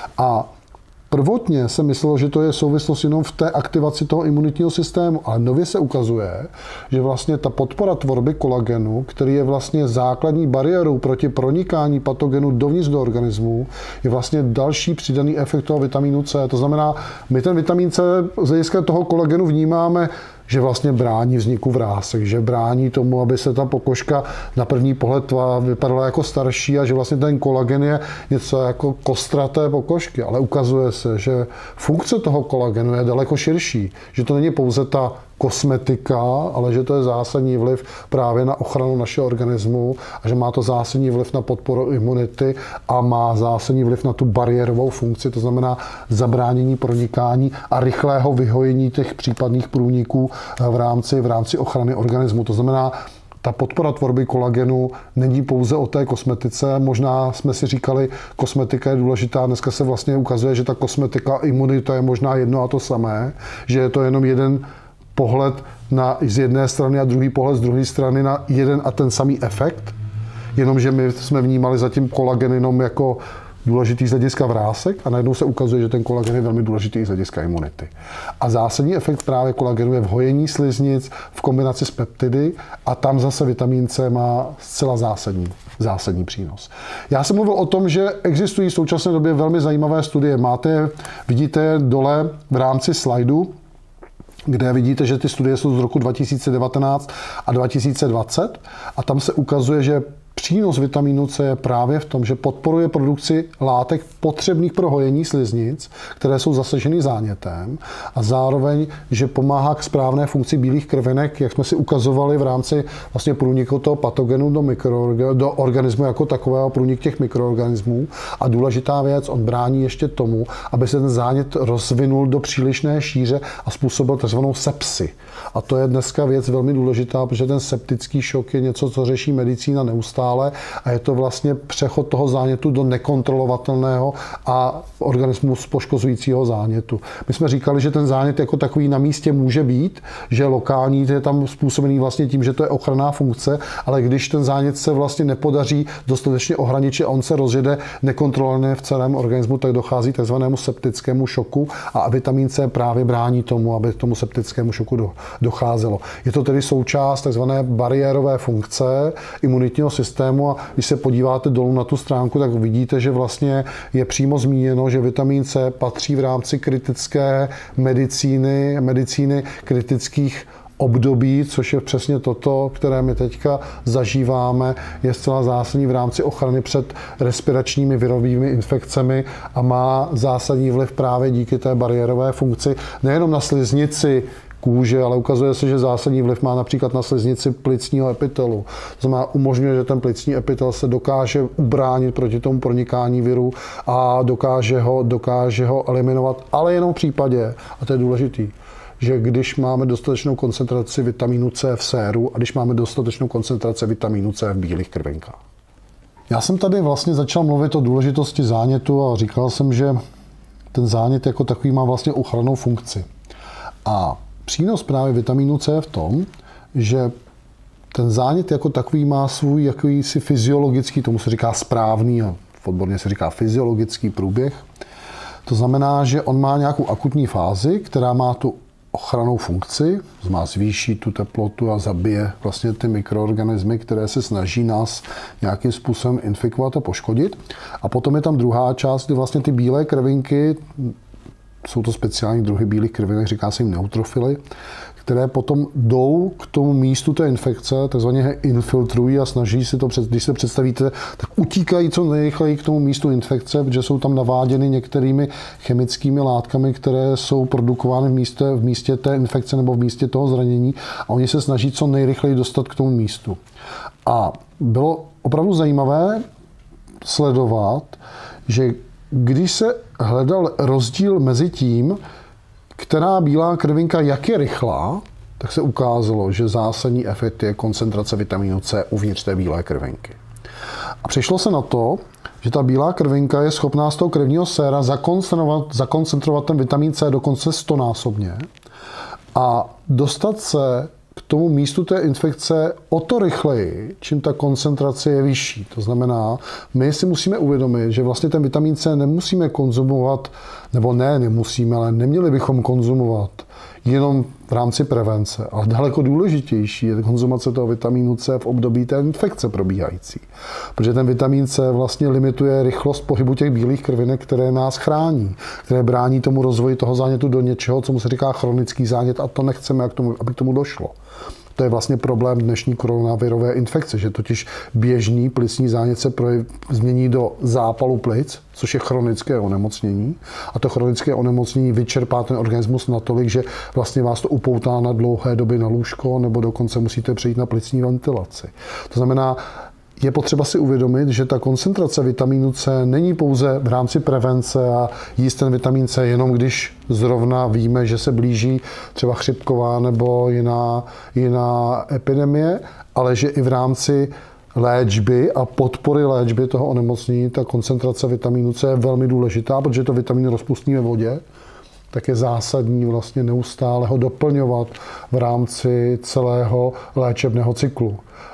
A prvotně se myslelo, že to je souvislost jenom v té aktivaci toho imunitního systému, ale nově se ukazuje, že vlastně ta podpora tvorby kolagenu, který je vlastně základní bariérou proti pronikání patogenu dovnitř do organismu, je vlastně další přidaný efekt toho vitamínu C. To znamená, my ten vitamin C z hlediska toho kolagenu vnímáme, že vlastně brání vzniku vrásek, že brání tomu, aby se ta pokožka na první pohled vypadala jako starší a že vlastně ten kolagen je něco jako kostraté pokožky. Ale ukazuje se, že funkce toho kolagenu je daleko širší, že to není pouze ta kosmetika, ale že to je zásadní vliv právě na ochranu našeho organismu a že má to zásadní vliv na podporu imunity a má zásadní vliv na tu bariérovou funkci, to znamená zabránění pronikání a rychlého vyhojení těch případných průniků v rámci, v rámci ochrany organismu. To znamená, ta podpora tvorby kolagenu není pouze o té kosmetice. Možná jsme si říkali, kosmetika je důležitá. Dneska se vlastně ukazuje, že ta kosmetika a imunita je možná jedno a to samé, že je to jenom jeden pohled na, z jedné strany a druhý pohled z druhé strany na jeden a ten samý efekt. Jenomže my jsme vnímali zatím kolagen jenom jako důležitý z hlediska vrásek a najednou se ukazuje, že ten kolagen je velmi důležitý z hlediska imunity. A zásadní efekt právě kolagenu je v hojení sliznic v kombinaci s peptidy a tam zase vitamin C má zcela zásadní, zásadní přínos. Já jsem mluvil o tom, že existují v současné době velmi zajímavé studie. Máte, vidíte je dole v rámci slajdu, kde vidíte, že ty studie jsou z roku dva tisíce devatenáct a dva tisíce dvacet a tam se ukazuje, že přínos vitamínu C je právě v tom, že podporuje produkci látek potřebných pro hojení sliznic, které jsou zasaženy zánětem a zároveň, že pomáhá k správné funkci bílých krvinek, jak jsme si ukazovali v rámci vlastně průniku toho patogenu do, mikroorga, do organismu jako takového, průnik těch mikroorganismů. A důležitá věc, on brání ještě tomu, aby se ten zánět rozvinul do přílišné šíře a způsobil takzvanou sepsi. A to je dneska věc velmi důležitá, protože ten septický šok je něco, co řeší medicína neustále a je to vlastně přechod toho zánětu do nekontrolovatelného a organismus poškozujícího zánětu. My jsme říkali, že ten zánět jako takový na místě může být, že lokální je tam způsobený vlastně tím, že to je ochranná funkce, ale když ten zánět se vlastně nepodaří dostatečně ohraničit a on se rozjede nekontrolovaně v celém organismu, tak dochází k takzvanému septickému šoku a vitamin C právě brání tomu, aby k tomu septickému šoku docházelo. Je to tedy součást takzvané bariérové funkce imunitního systému a když se podíváte dolů na tu stránku, tak vidíte, že vlastně je přímo zmíněno, že vitamin C patří v rámci kritické medicíny, medicíny kritických období, což je přesně toto, které my teďka zažíváme, je zcela zásadní v rámci ochrany před respiračními virovými infekcemi a má zásadní vliv právě díky té bariérové funkci nejenom na sliznici kůže, ale ukazuje se, že zásadní vliv má například na sliznici plicního epitelu. To znamená, umožňuje, že ten plicní epitel se dokáže ubránit proti tomu pronikání viru a dokáže ho, dokáže ho eliminovat, ale jenom v případě, a to je důležitý, že když máme dostatečnou koncentraci vitamínu C v séru a když máme dostatečnou koncentraci vitamínu C v bílých krvinkách. Já jsem tady vlastně začal mluvit o důležitosti zánětu a říkal jsem, že ten zánět jako takový má vlastně ochrannou funkci. A přínos právě vitamínu C je v tom, že ten zánět jako takový má svůj jakýsi fyziologický, tomu se říká správný a odborně se říká fyziologický průběh. To znamená, že on má nějakou akutní fázi, která má tu ochrannou funkci, má zvýší tu teplotu a zabije vlastně ty mikroorganismy, které se snaží nás nějakým způsobem infikovat a poškodit. A potom je tam druhá část, kdy vlastně ty bílé krvinky, jsou to speciální druhy bílých krvinek, říká se jim neutrofily, které potom jdou k tomu místu té infekce, takzvaně infiltrují a snaží si to, když se představíte, tak utíkají co nejrychleji k tomu místu infekce, protože jsou tam naváděny některými chemickými látkami, které jsou produkovány v místě, v místě té infekce nebo v místě toho zranění a oni se snaží co nejrychleji dostat k tomu místu. A bylo opravdu zajímavé sledovat, že když se hledal rozdíl mezi tím, která bílá krvinka jak je rychlá, tak se ukázalo, že zásadní efekt je koncentrace vitamínu C uvnitř té bílé krvinky. A přišlo se na to, že ta bílá krvinka je schopná z toho krevního séra zakoncentrovat, zakoncentrovat ten vitamin C dokonce stonásobně a dostat se k tomu místu té infekce o to rychleji, čím ta koncentrace je vyšší. To znamená, my si musíme uvědomit, že vlastně ten vitamin C nemusíme konzumovat, nebo ne, nemusíme, ale neměli bychom konzumovat jenom v rámci prevence, ale daleko důležitější je konzumace toho vitamínu C v období té infekce probíhající. Protože ten vitamin C vlastně limituje rychlost pohybu těch bílých krvinek, které nás chrání, které brání tomu rozvoji toho zánětu do něčeho, co mu se říká chronický zánět a to nechceme, aby k tomu došlo. To je vlastně problém dnešní koronavirové infekce, že totiž běžný plicní zánět se změní do zápalu plic, což je chronické onemocnění. A to chronické onemocnění vyčerpá ten organismus natolik, že vlastně vás to upoutá na dlouhé doby na lůžko, nebo dokonce musíte přejít na plicní ventilaci. To znamená, je potřeba si uvědomit, že ta koncentrace vitamínu C není pouze v rámci prevence a jíst ten vitamin C jenom když zrovna víme, že se blíží třeba chřipková nebo jiná, jiná epidemie, ale že i v rámci léčby a podpory léčby toho onemocnění ta koncentrace vitamínu C je velmi důležitá, protože to vitamin rozpustný ve vodě, tak je zásadní vlastně neustále ho doplňovat v rámci celého léčebného cyklu.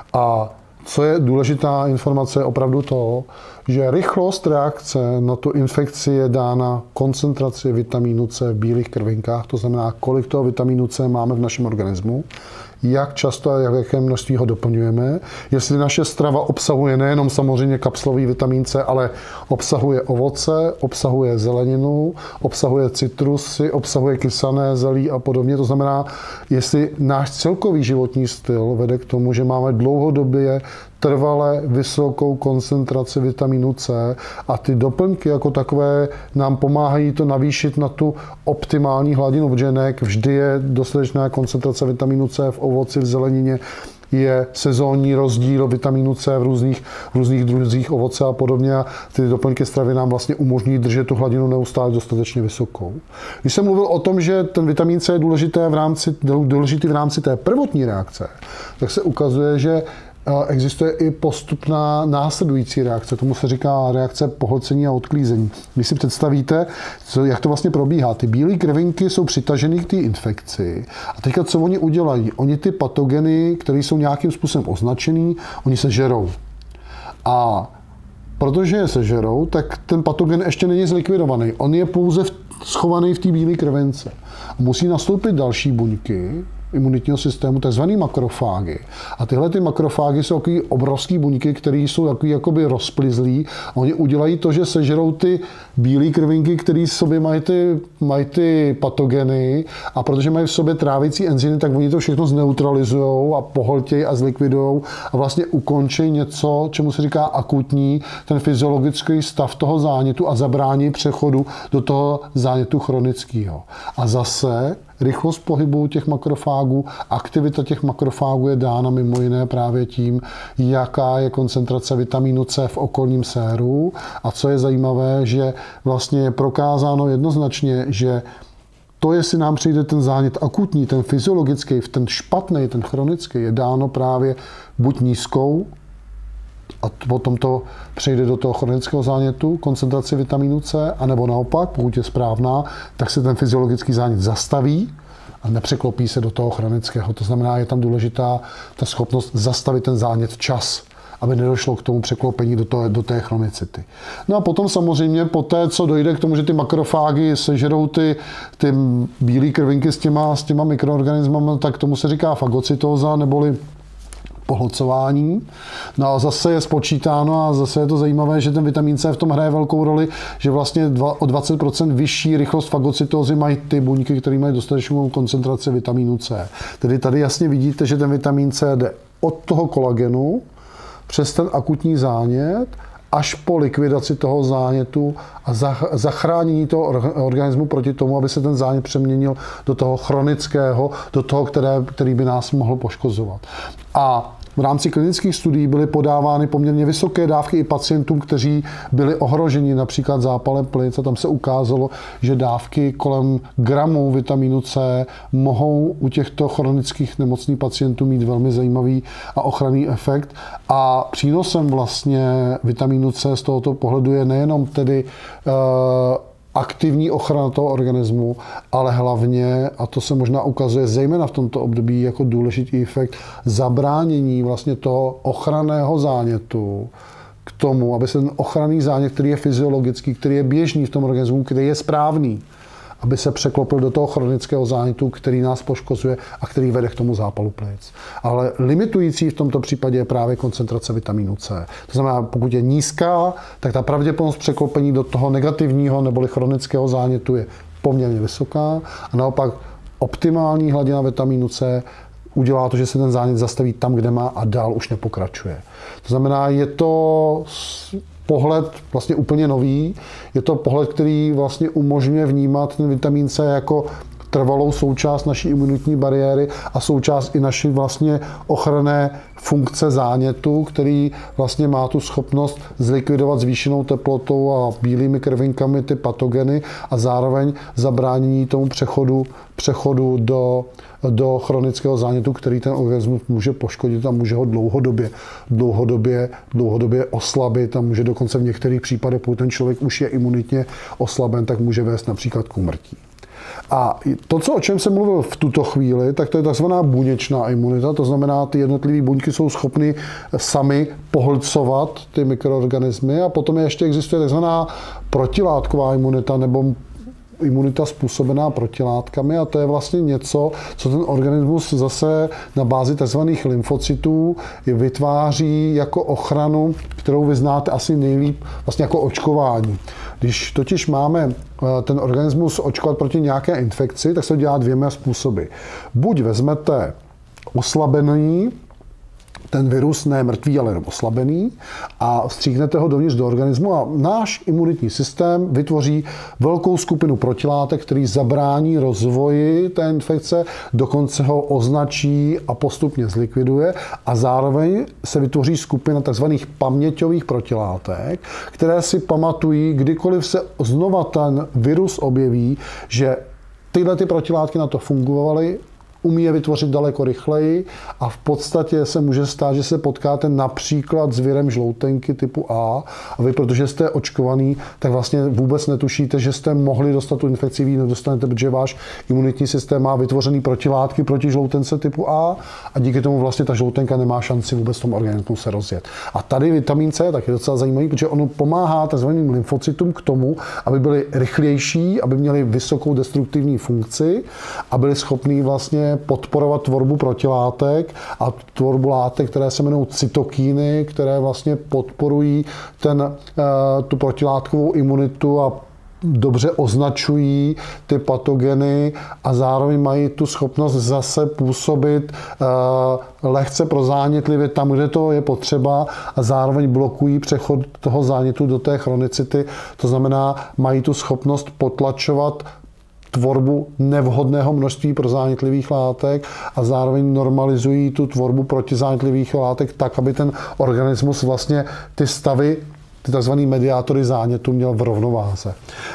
A co je důležitá informace, je opravdu to, že rychlost reakce na tu infekci je dána koncentraci vitamínu C v bílých krvinkách, to znamená, kolik toho vitamínu C máme v našem organismu, jak často a jaké množství ho doplňujeme, jestli naše strava obsahuje nejenom samozřejmě kapslový vitamin C, ale obsahuje ovoce, obsahuje zeleninu, obsahuje citrusy, obsahuje kysané zelí a podobně. To znamená, jestli náš celkový životní styl vede k tomu, že máme dlouhodobě trvale vysokou koncentraci vitamínu C a ty doplňky jako takové nám pomáhají to navýšit na tu optimální hladinu, protože ne vždy je dostatečná koncentrace vitamínu C v ovoci, v zelenině, je sezónní rozdíl vitamínu C v různých, v různých druzích ovoce a podobně a ty doplňky stravy nám vlastně umožní držet tu hladinu neustále dostatečně vysokou. Když jsem mluvil o tom, že ten vitamin C je důležité v rámci, důležitý v rámci té prvotní reakce, tak se ukazuje, že existuje i postupná následující reakce. Tomu se říká reakce pohlcení a odklízení. Když si představíte, co, jak to vlastně probíhá. Ty bílé krvinky jsou přitaženy k té infekci. A teďka co oni udělají? Oni ty patogeny, které jsou nějakým způsobem označený, oni se žerou. A protože je sežerou, tak ten patogen ještě není zlikvidovaný. On je pouze schovaný v té bílé krvince. Musí nastoupit další buňky imunitního systému, takzvaný makrofágy. A tyhle ty makrofágy jsou takový obrovský buňky, které jsou takový jakoby rozplizlí. A oni udělají to, že sežerou ty bílé krvinky, které v sobě mají ty, mají ty patogeny a protože mají v sobě trávicí enzymy, tak oni to všechno zneutralizují a pohltějí a zlikvidují a vlastně ukončí něco, čemu se říká akutní, ten fyziologický stav toho zánětu a zabrání přechodu do toho zánětu chronického. A zase rychlost pohybu těch makrofágů, aktivita těch makrofágů je dána mimo jiné právě tím, jaká je koncentrace vitamínu C v okolním séru. A co je zajímavé, že vlastně je prokázáno jednoznačně, že to, jestli nám přijde ten zánět akutní, ten fyziologický, ten špatný, ten chronický, je dáno právě buď nízkou, a potom to přejde do toho chronického zánětu, koncentraci vitamínu C, anebo naopak, pokud je správná, tak se ten fyziologický zánět zastaví a nepřeklopí se do toho chronického. To znamená, je tam důležitá ta schopnost zastavit ten zánět včas. aby nedošlo k tomu překlopení do, toho, do té chronicity. No a potom samozřejmě po té, co dojde k tomu, že ty makrofágy sežerou ty, ty bílé krvinky s těma, s těma mikroorganismami, tak tomu se říká fagocytóza, neboli pohlcování. No a zase je spočítáno a zase je to zajímavé, že ten vitamin C v tom hraje velkou roli, že vlastně o dvacet procent vyšší rychlost fagocytózy mají ty buňky, které mají dostatečnou koncentraci vitamínu C. Tedy tady jasně vidíte, že ten vitamin C jde od toho kolagenu přes ten akutní zánět až po likvidaci toho zánětu a zachránění toho organismu proti tomu, aby se ten zánět přeměnil do toho chronického, do toho, které, který by nás mohl poškozovat. A v rámci klinických studií byly podávány poměrně vysoké dávky i pacientům, kteří byli ohroženi například zápalem plic a tam se ukázalo, že dávky kolem gramů vitamínu C mohou u těchto chronických nemocných pacientů mít velmi zajímavý a ochranný efekt. A přínosem vlastně vitamínu C z tohoto pohledu je nejenom tedy uh, aktivní ochrana toho organismu, ale hlavně, a to se možná ukazuje zejména v tomto období jako důležitý efekt, zabránění vlastně toho ochranného zánětu k tomu, aby se ten ochranný zánět, který je fyziologický, který je běžný v tom organismu, který je správný, aby se překlopil do toho chronického zánětu, který nás poškozuje a který vede k tomu zápalu plic. Ale limitující v tomto případě je právě koncentrace vitamínu C. To znamená, pokud je nízká, tak ta pravděpodobnost překlopení do toho negativního neboli chronického zánětu je poměrně vysoká a naopak optimální hladina vitamínu C udělá to, že se ten zánět zastaví tam, kde má a dál už nepokračuje. To znamená, je to pohled vlastně úplně nový. Je to pohled, který vlastně umožňuje vnímat ten vitamin C jako trvalou součást naší imunitní bariéry a součást i naší vlastně ochranné funkce zánětu, který vlastně má tu schopnost zlikvidovat zvýšenou teplotou a bílými krvinkami ty patogeny a zároveň zabránění tomu přechodu, přechodu do, do chronického zánětu, který ten organismus může poškodit a může ho dlouhodobě, dlouhodobě, dlouhodobě oslabit a může dokonce v některých případech, pokud ten člověk už je imunitně oslaben, tak může vést například k úmrtí. A to, co, o čem jsem mluvil v tuto chvíli, tak to je takzvaná buněčná imunita, to znamená, ty jednotlivé buňky jsou schopny sami pohlcovat ty mikroorganismy a potom ještě existuje takzvaná protilátková imunita nebo imunita způsobená protilátkami a to je vlastně něco, co ten organismus zase na bázi tzv. Lymfocytů vytváří jako ochranu, kterou vy znáte asi nejlíp vlastně jako očkování. Když totiž máme ten organismus očkovat proti nějaké infekci, tak se to dělá dvěma způsoby. Buď vezmete oslabený ten virus, ne mrtvý, ale jenom oslabený, a stříknete ho dovnitř do organismu a náš imunitní systém vytvoří velkou skupinu protilátek, který zabrání rozvoji té infekce, dokonce ho označí a postupně zlikviduje a zároveň se vytvoří skupina tzv. Paměťových protilátek, které si pamatují, kdykoliv se znova ten virus objeví, že tyhle ty protilátky na to fungovaly, umí je vytvořit daleko rychleji a v podstatě se může stát, že se potkáte například s virem žloutenky typu A a vy, protože jste očkovaný, tak vlastně vůbec netušíte, že jste mohli dostat tu infekci, vy nedostanete, protože váš imunitní systém má vytvořený protilátky proti žloutence typu A a díky tomu vlastně ta žloutenka nemá šanci vůbec v tom organismu se rozjet. A tady vitamin C tak je docela zajímavý, protože ono pomáhá takzvaným lymfocytům k tomu, aby byli rychlejší, aby měli vysokou destruktivní funkci a byli schopní vlastně podporovat tvorbu protilátek a tvorbu látek, které se jmenují cytokíny, které vlastně podporují ten, tu protilátkovou imunitu a dobře označují ty patogeny a zároveň mají tu schopnost zase působit lehce prozánětlivě tam, kde to je potřeba a zároveň blokují přechod toho zánětu do té chronicity. To znamená, mají tu schopnost potlačovat tvorbu nevhodného množství prozánětlivých látek a zároveň normalizují tu tvorbu protizánětlivých látek tak, aby ten organismus vlastně ty stavy ty tzv. Mediátory zánětu měl v rovnováze.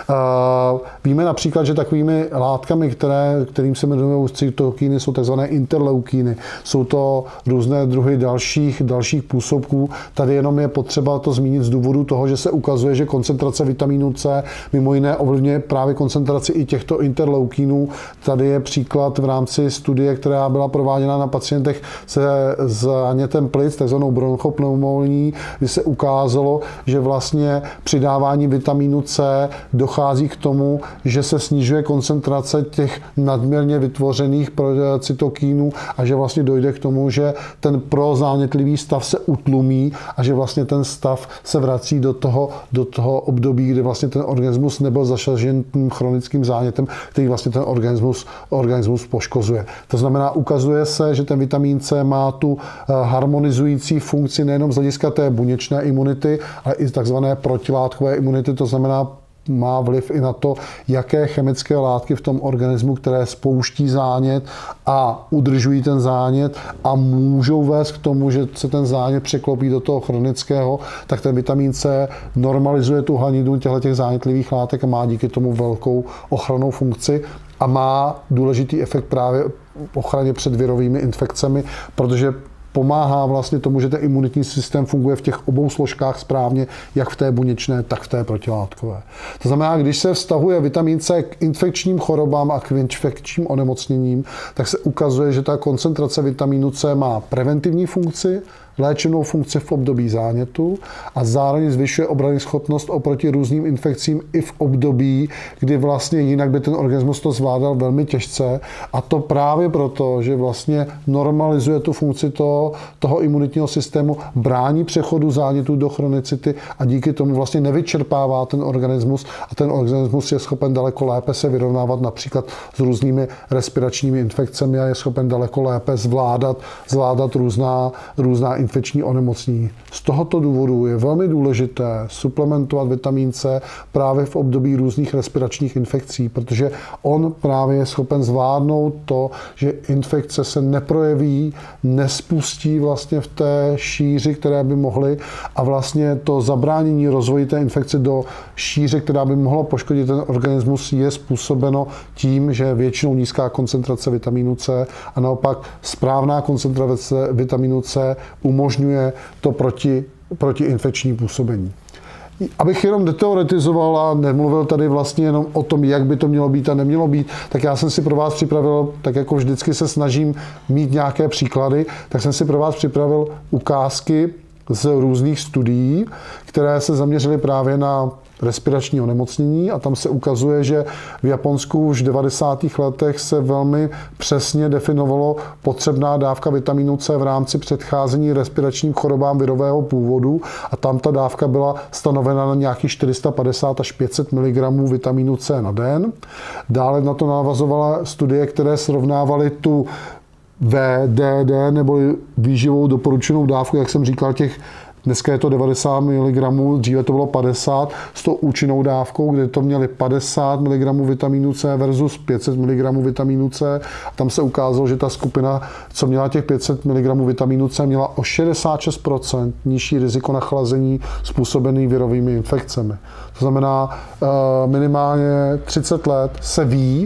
Víme například, že takovými látkami, které, kterým se jmenují cytokiny, jsou tzv. Interleukíny. Jsou to různé druhy dalších, dalších působků. Tady jenom je potřeba to zmínit z důvodu toho, že se ukazuje, že koncentrace vitamínu C mimo jiné ovlivňuje právě koncentraci i těchto interleukínů. Tady je příklad v rámci studie, která byla prováděna na pacientech se zánětem plic, takzvanou bronchopneumonií, kdy se ukázalo, že vlastně přidávání vitamínu C dochází k tomu, že se snižuje koncentrace těch nadměrně vytvořených cytokínů a že vlastně dojde k tomu, že ten prozánětlivý stav se utlumí a že vlastně ten stav se vrací do toho, do toho období, kdy vlastně ten organismus nebyl zasažen tím chronickým zánětem, který vlastně ten organismus, organismus poškozuje. To znamená, ukazuje se, že ten vitamín C má tu harmonizující funkci nejenom z hlediska té buněčné imunity, ale i takzvané protilátkové imunity, to znamená, má vliv i na to, jaké chemické látky v tom organismu, které spouští zánět a udržují ten zánět a můžou vést k tomu, že se ten zánět překlopí do toho chronického, tak ten vitamín C normalizuje tu hladinu těchto zánětlivých látek a má díky tomu velkou ochrannou funkci a má důležitý efekt právě ochraně před virovými infekcemi, protože pomáhá vlastně tomu, že ten imunitní systém funguje v těch obou složkách správně, jak v té buněčné, tak v té protilátkové. To znamená, když se vztahuje vitamin C k infekčním chorobám a k infekčním onemocněním, tak se ukazuje, že ta koncentrace vitamínu C má preventivní funkci, léčebnou funkci v období zánětu a zároveň zvyšuje obranyschopnost oproti různým infekcím i v období, kdy vlastně jinak by ten organismus to zvládal velmi těžce. A to právě proto, že vlastně normalizuje tu funkci toho, toho imunitního systému, brání přechodu zánětu do chronicity a díky tomu vlastně nevyčerpává ten organismus a ten organismus je schopen daleko lépe se vyrovnávat například s různými respiračními infekcemi a je schopen daleko lépe zvládat, zvládat různá, různá infekční onemocnění. Z tohoto důvodu je velmi důležité suplementovat vitamín C právě v období různých respiračních infekcí, protože on právě je schopen zvládnout to, že infekce se neprojeví, nespustí vlastně v té šíři, které by mohly a vlastně to zabránění rozvoji té infekce do šíře, která by mohla poškodit ten organismus, je způsobeno tím, že většinou nízká koncentrace vitamínu C a naopak správná koncentrace vitamínu C umožňuje to proti, protiinfekční působení. Abych jenom deteoretizoval a nemluvil tady vlastně jenom o tom, jak by to mělo být a nemělo být, tak já jsem si pro vás připravil, tak jako vždycky se snažím mít nějaké příklady, tak jsem si pro vás připravil ukázky z různých studií, které se zaměřily právě na respirační onemocnění a tam se ukazuje, že v Japonsku už v devadesátých letech se velmi přesně definovalo potřebná dávka vitamínu C v rámci předcházení respiračním chorobám virového původu a tam ta dávka byla stanovena na nějakých čtyři sta padesát až pět set miligramů vitamínu C na den. Dále na to navazovala studie, které srovnávaly tu V D D nebo výživovou doporučenou dávku, jak jsem říkal, těch dneska je to devadesát miligramů, dříve to bylo padesát, s tou účinnou dávkou, kde to měli padesát miligramů vitamínu C versus pět set miligramů vitamínu C. A tam se ukázalo, že ta skupina, co měla těch pět set miligramů vitamínu C, měla o šedesát šest procent nižší riziko nachlazení způsobený virovými infekcemi. To znamená, minimálně třicet let se ví,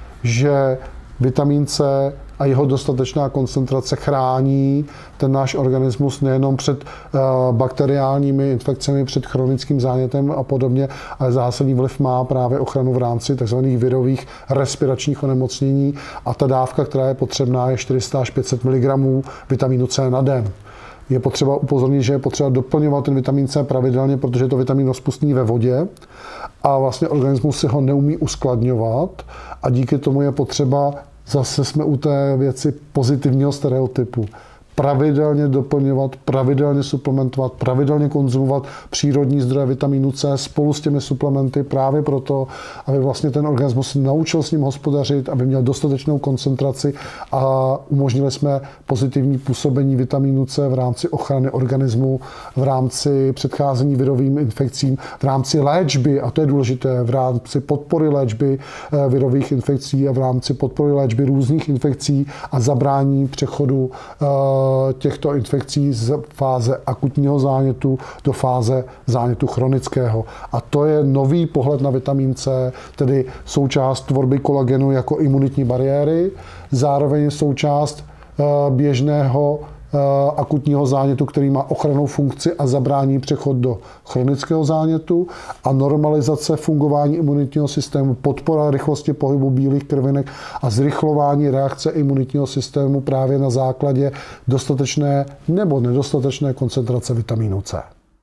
že vitamin C a jeho dostatečná koncentrace chrání ten náš organismus nejenom před bakteriálními infekcemi, před chronickým zánětem a podobně, ale zásadní vliv má právě ochranu v rámci tzv. Virových respiračních onemocnění a ta dávka, která je potřebná, je čtyři sta až pět set miligramů vitamínu C na den. Je potřeba upozornit, že je potřeba doplňovat ten vitamin C pravidelně, protože je to vitamin rozpustný ve vodě a vlastně organismus si ho neumí uskladňovat a díky tomu je potřeba. Zase jsme u té věci pozitivního stereotypu. Pravidelně doplňovat, pravidelně suplementovat, pravidelně konzumovat přírodní zdroje vitamínu C spolu s těmi suplementy právě proto, aby vlastně ten organismus naučil s ním hospodařit, aby měl dostatečnou koncentraci a umožnili jsme pozitivní působení vitamínu C v rámci ochrany organismu, v rámci předcházení virovým infekcím, v rámci léčby, a to je důležité, v rámci podpory léčby virových infekcí a v rámci podpory léčby různých infekcí a zabrání přechodu těchto infekcí z fáze akutního zánětu do fáze zánětu chronického. A to je nový pohled na vitamin C, tedy součást tvorby kolagenu jako imunitní bariéry, zároveň součást běžného akutního zánětu, který má ochrannou funkci a zabrání přechod do chronického zánětu, a normalizace fungování imunitního systému, podpora rychlosti pohybu bílých krvinek a zrychlování reakce imunitního systému právě na základě dostatečné nebo nedostatečné koncentrace vitamínu C.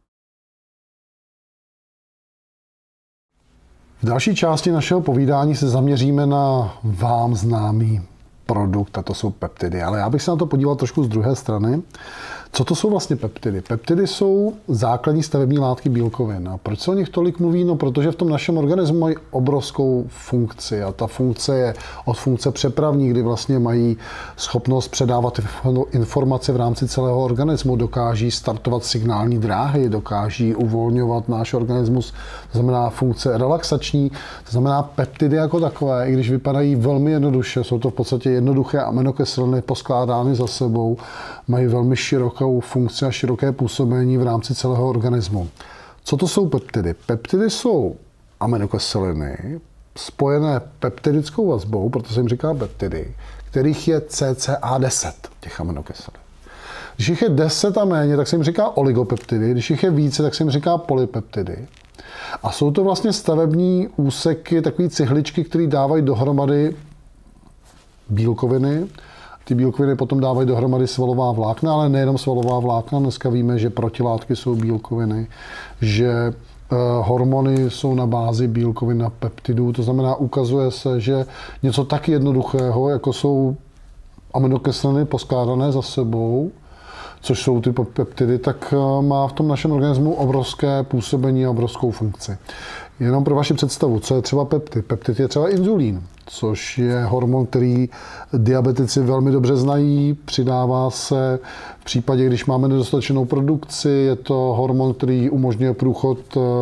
V další části našeho povídání se zaměříme na vám známý produkt, a to jsou peptidy. Ale já bych se na to podíval trošku z druhé strany. Co to jsou vlastně peptidy? Peptidy jsou základní stavební látky bílkovin. A proč se o nich tolik mluví? No, protože v tom našem organismu mají obrovskou funkci. A ta funkce je od funkce přepravní, kdy vlastně mají schopnost předávat informace v rámci celého organismu, dokáží startovat signální dráhy, dokáží uvolňovat náš organismus, to znamená funkce relaxační, to znamená peptidy jako takové, i když vypadají velmi jednoduše, jsou to v podstatě jednoduché aminokyseliny poskládány za sebou, mají velmi širokou funkci a široké působení v rámci celého organismu. Co to jsou peptidy? Peptidy jsou aminokyseliny spojené peptidickou vazbou, proto se jim říká peptidy, kterých je cca deset těch aminokyselin. Když jich je deset a méně, tak se jim říká oligopeptidy, když jich je více, tak se jim říká polypeptidy. A jsou to vlastně stavební úseky, takové cihličky, které dávají dohromady bílkoviny. Ty bílkoviny potom dávají dohromady svalová vlákna, ale nejenom svalová vlákna. Dneska víme, že protilátky jsou bílkoviny, že hormony jsou na bázi bílkovin a peptidů. To znamená, ukazuje se, že něco tak jednoduchého, jako jsou aminokyseliny poskládané za sebou, což jsou ty peptidy, tak má v tom našem organismu obrovské působení a obrovskou funkci. Jenom pro vaši představu, co je třeba peptid. Peptid je třeba inzulín, což je hormon, který diabetici velmi dobře znají. Přidává se v případě, když máme nedostatečnou produkci. Je to hormon, který umožňuje průchod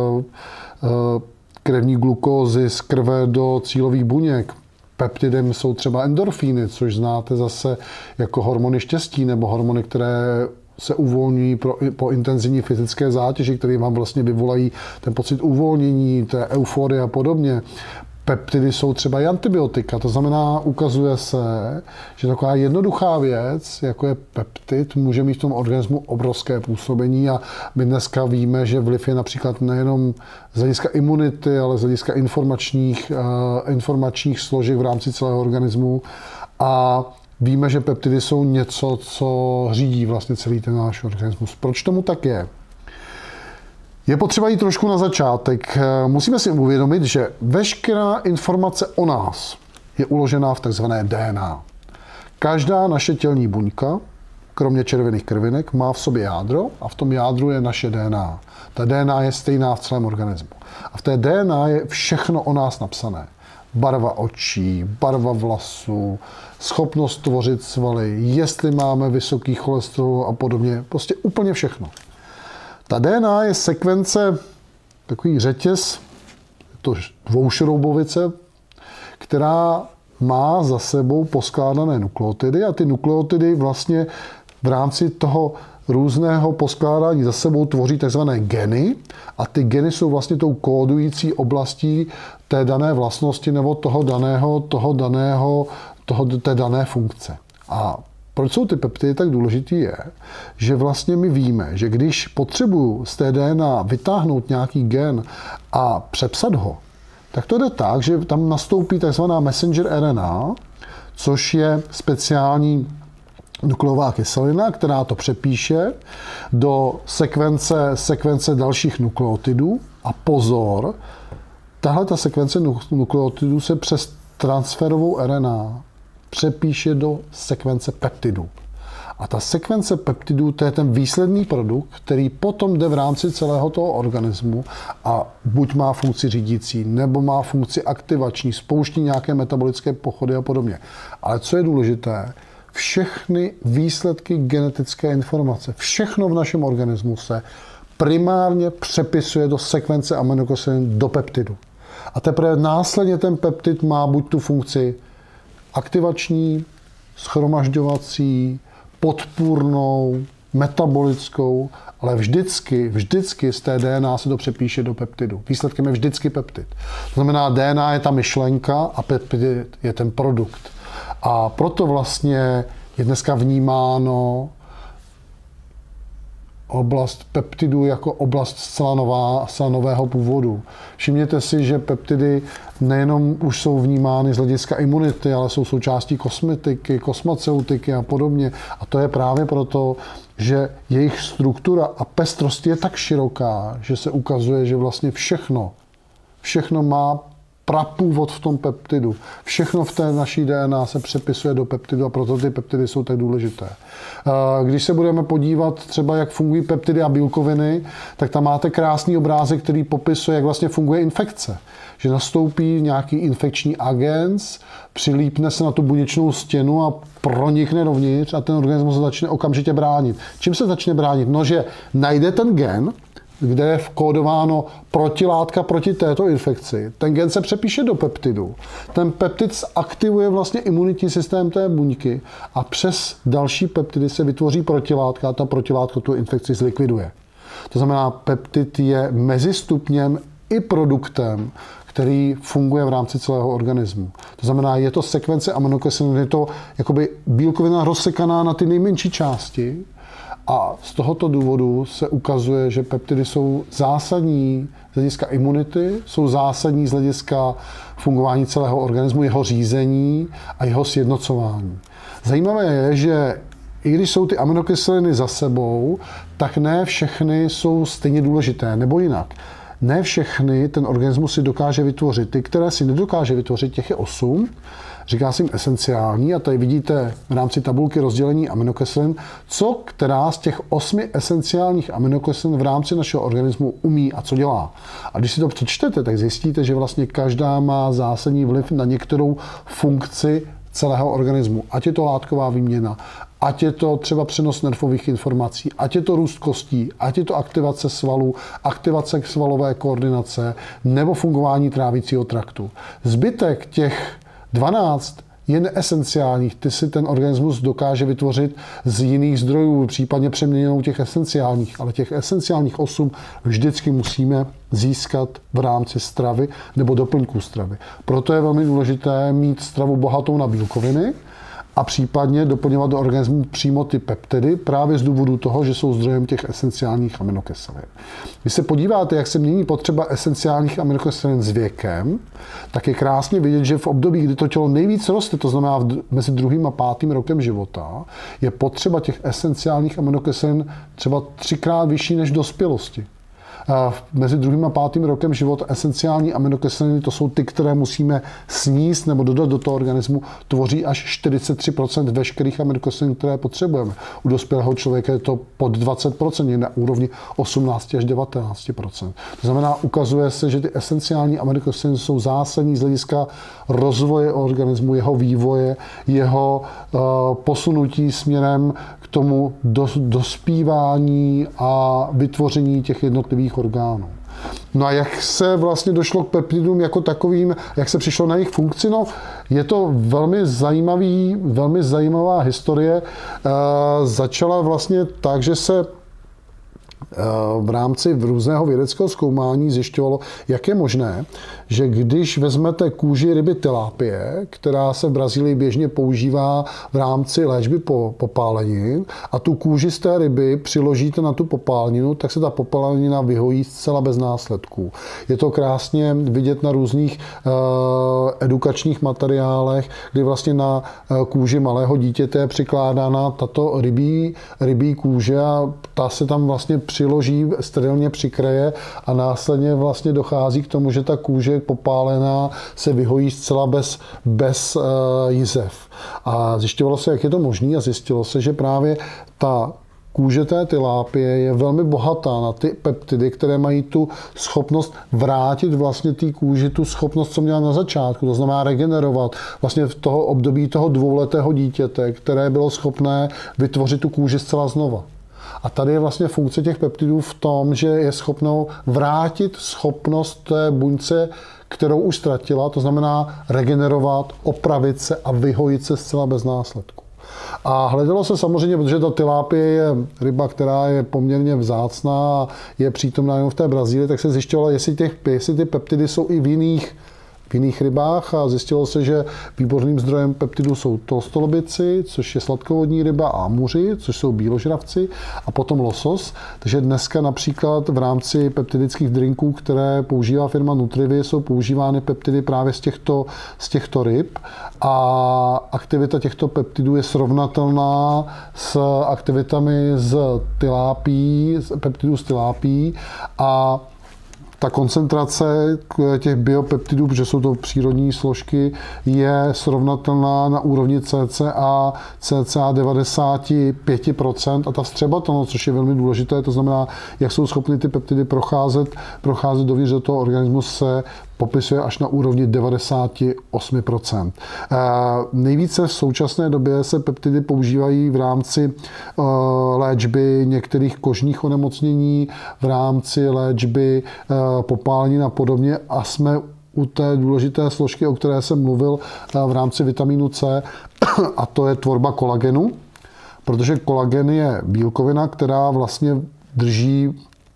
krevní glukózy z krve do cílových buněk. Peptidem jsou třeba endorfíny, což znáte zase jako hormony štěstí nebo hormony, které se uvolňují pro, po intenzivní fyzické zátěži, které vám vlastně vyvolají ten pocit uvolnění, té euforie a podobně. Peptidy jsou třeba i antibiotika, to znamená, ukazuje se, že taková jednoduchá věc, jako je peptid, může mít v tom organismu obrovské působení, a my dneska víme, že vliv je například nejenom z hlediska imunity, ale z hlediska informačních, uh, informačních složek v rámci celého organismu, a víme, že peptidy jsou něco, co řídí vlastně celý ten náš organismus. Proč tomu tak je? Je potřeba jít trošku na začátek. Musíme si uvědomit, že veškerá informace o nás je uložená v takzvané D N A. Každá naše tělní buňka, kromě červených krvinek, má v sobě jádro a v tom jádru je naše D N A. Ta D N A je stejná v celém organismu. A v té D N A je všechno o nás napsané. Barva očí, barva vlasů, schopnost tvořit svaly, jestli máme vysoký cholesterol a podobně. Prostě úplně všechno. Ta D N A je sekvence, takový řetěz, to dvoušroubovice, která má za sebou poskládané nukleotidy, a ty nukleotidy vlastně v rámci toho různého poskládání za sebou tvoří takzvané geny, a ty geny jsou vlastně tou kódující oblastí té dané vlastnosti nebo toho daného, toho daného, toho, té dané funkce. A proč jsou ty peptidy tak důležitý je, že vlastně my víme, že když potřebuju z té D N A vytáhnout nějaký gen a přepsat ho, tak to jde tak, že tam nastoupí takzvaná messenger R N A, což je speciální nukleová kyselina, která to přepíše do sekvence, sekvence dalších nukleotidů. A pozor, tahle ta sekvence nukleotidů se přes transferovou R N A přepíše do sekvence peptidů. A ta sekvence peptidů, to je ten výsledný produkt, který potom jde v rámci celého toho organismu a buď má funkci řídící, nebo má funkci aktivační, spouští nějaké metabolické pochody a podobně. Ale co je důležité, všechny výsledky genetické informace, všechno v našem organismu se primárně přepisuje do sekvence aminokyselin do peptidu. A teprve následně ten peptid má buď tu funkci aktivační, shromažďovací, podpůrnou, metabolickou, ale vždycky, vždycky z té D N A se to přepíše do peptidu. Výsledkem je vždycky peptid. To znamená, D N A je ta myšlenka a peptid je ten produkt. A proto vlastně je dneska vnímáno oblast peptidů jako oblast zcela, nová, zcela nového původu. Všimněte si, že peptidy nejenom už jsou vnímány z hlediska imunity, ale jsou součástí kosmetiky, kosmaceutiky a podobně. A to je právě proto, že jejich struktura a pestrost je tak široká, že se ukazuje, že vlastně všechno, všechno má prapůvod v tom peptidu. Všechno v té naší D N A se přepisuje do peptidu a proto ty peptidy jsou tak důležité. Když se budeme podívat třeba, jak fungují peptidy a bílkoviny, tak tam máte krásný obrázek, který popisuje, jak vlastně funguje infekce. Že nastoupí nějaký infekční agens, přilípne se na tu buněčnou stěnu a pronikne dovnitř a ten organismus se začne okamžitě bránit. Čím se začne bránit? No, že najde ten gen, kde je vkódováno protilátka proti této infekci. Ten gen se přepíše do peptidu. Ten peptid aktivuje vlastně imunitní systém té buňky a přes další peptidy se vytvoří protilátka a ta protilátka tu infekci zlikviduje. To znamená, peptid je mezistupněm i produktem, který funguje v rámci celého organismu. To znamená, je to sekvence aminokyselin, je to jakoby bílkovina rozsekaná na ty nejmenší části. A z tohoto důvodu se ukazuje, že peptidy jsou zásadní z hlediska imunity, jsou zásadní z hlediska fungování celého organismu, jeho řízení a jeho sjednocování. Zajímavé je, že i když jsou ty aminokyseliny za sebou, tak ne všechny jsou stejně důležité, nebo jinak. Ne všechny ten organismus si dokáže vytvořit. Ty, které si nedokáže vytvořit, těch je osm. Říká se jim esenciální a tady vidíte v rámci tabulky rozdělení aminokyselin, co která z těch osmi esenciálních aminokyselin v rámci našeho organismu umí a co dělá. A když si to přečtete, tak zjistíte, že vlastně každá má zásadní vliv na některou funkci celého organismu. Ať je to látková výměna, ať je to třeba přenos nervových informací, ať je to růst kostí, ať je to aktivace svalů, aktivace svalové koordinace nebo fungování trávicího traktu. Zbytek těch dvanáct je neesenciálních, ty si ten organismus dokáže vytvořit z jiných zdrojů, případně přeměněnou těch esenciálních, ale těch esenciálních osm vždycky musíme získat v rámci stravy nebo doplňků stravy. Proto je velmi důležité mít stravu bohatou na bílkoviny a případně doplňovat do organismu přímo ty peptidy právě z důvodu toho, že jsou zdrojem těch esenciálních aminokyselin. Když se podíváte, jak se mění potřeba esenciálních aminokyselin s věkem, tak je krásně vidět, že v období, kdy to tělo nejvíc roste, to znamená mezi druhým a pátým rokem života, je potřeba těch esenciálních aminokyselin třeba třikrát vyšší než v dospělosti. Mezi druhým a pátým rokem života esenciální aminokyseliny, to jsou ty, které musíme sníst nebo dodat do toho organismu, tvoří až čtyřicet tři procent veškerých aminokyselin, které potřebujeme. U dospělého člověka je to pod dvacet procent, je na úrovni osmnáct až devatenáct procent. To znamená, ukazuje se, že ty esenciální aminokyseliny jsou zásadní z hlediska rozvoje organismu, jeho vývoje, jeho uh, posunutí směrem k tomu dos, dospívání a vytvoření těch jednotlivých orgánů. No a jak se vlastně došlo k peptidům jako takovým, jak se přišlo na jejich funkci? No, je to velmi zajímavý, velmi zajímavá historie. E, začala vlastně tak, že se v rámci různého vědeckého zkoumání zjišťovalo, jak je možné, že když vezmete kůži ryby tilápie, která se v Brazílii běžně používá v rámci léčby po popálenin, a tu kůži z té ryby přiložíte na tu popáleninu, tak se ta popálenina vyhojí zcela bez následků. Je to krásně vidět na různých uh, edukačních materiálech, kdy vlastně na kůži malého dítěte je přikládána tato rybí, rybí kůže a ta se tam vlastně přiloží, sterilně přikryje a následně vlastně dochází k tomu, že ta kůže popálená se vyhojí zcela bez, bez uh, jizev. A zjišťovalo se, jak je to možné, a zjistilo se, že právě ta kůže té tilápie je velmi bohatá na ty peptidy, které mají tu schopnost vrátit vlastně té kůži tu schopnost, co měla na začátku, to znamená regenerovat vlastně v toho období toho dvouletého dítěte, které bylo schopné vytvořit tu kůži zcela znova. A tady je vlastně funkce těch peptidů v tom, že je schopnou vrátit schopnost té buňce, kterou už ztratila, to znamená regenerovat, opravit se a vyhojit se zcela bez následku. A hledalo se samozřejmě, protože ta tilápie je ryba, která je poměrně vzácná a je přítomná jenom v té Brazílii, tak se zjišťovalo, jestli, těch, jestli ty peptidy jsou i v jiných v jiných rybách a zjistilo se, že výborným zdrojem peptidů jsou tolstolobici, což je sladkovodní ryba, a muři, což jsou bíložravci, a potom losos. Takže dneska například v rámci peptidických drinků, které používá firma Nutrivy, jsou používány peptidy právě z těchto, z těchto ryb a aktivita těchto peptidů je srovnatelná s aktivitami z tilápí, z peptidů z tilápí, a ta koncentrace těch biopeptidů, protože jsou to přírodní složky, je srovnatelná na úrovni cca, cca devadesát pět procent a ta vstřebatelnost, což je velmi důležité, to znamená, jak jsou schopny ty peptidy procházet, procházet dovnitř do toho organismu, se popisuje až na úrovni devadesát osm procent. E, nejvíce v současné době se peptidy používají v rámci e, léčby některých kožních onemocnění, v rámci léčby e, popálenin a podobně, a jsme u té důležité složky, o které jsem mluvil e, v rámci vitamínu C, a to je tvorba kolagenu, protože kolagen je bílkovina, která vlastně drží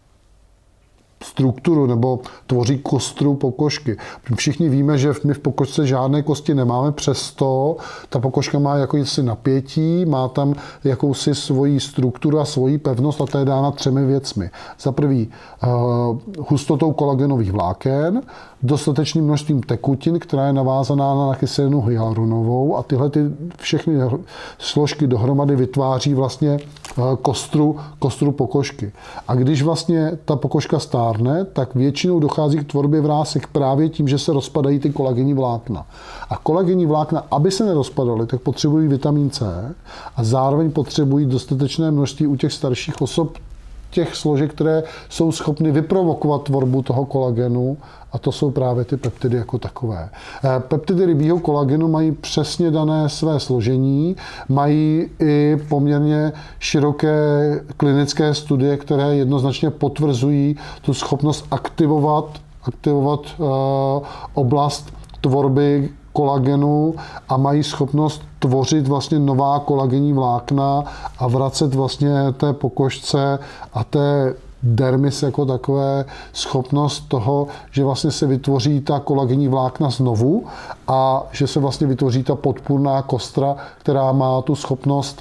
strukturu nebo tvoří kostru pokožky. Všichni víme, že my v pokožce žádné kosti nemáme, přesto ta pokožka má jakýsi napětí, má tam jakousi svoji strukturu a svoji pevnost, a to je dána třemi věcmi. Za prvý hustotou kolagenových vláken, dostatečným množstvím tekutin, která je navázaná na kyselinu hyaluronovou, a tyhle ty všechny složky dohromady vytváří vlastně kostru, kostru pokožky. A když vlastně ta pokožka stárne, tak většinou dochází k tvorbě vrásek právě tím, že se rozpadají ty kolagenní vlákna. A kolagenní vlákna, aby se nerozpadaly, tak potřebují vitamin C a zároveň potřebují dostatečné množství u těch starších osob těch složek, které jsou schopny vyprovokovat tvorbu toho kolagenu, a to jsou právě ty peptidy jako takové. Peptidy rybího kolagenu mají přesně dané své složení, mají i poměrně široké klinické studie, které jednoznačně potvrzují tu schopnost aktivovat, aktivovat uh, oblast tvorby kolagenu a mají schopnost tvořit vlastně nová kolagenní vlákna a vracet vlastně té pokožce a té dermis jako takové schopnost toho, že vlastně se vytvoří ta kolagenní vlákna znovu a že se vlastně vytvoří ta podpůrná kostra, která má tu schopnost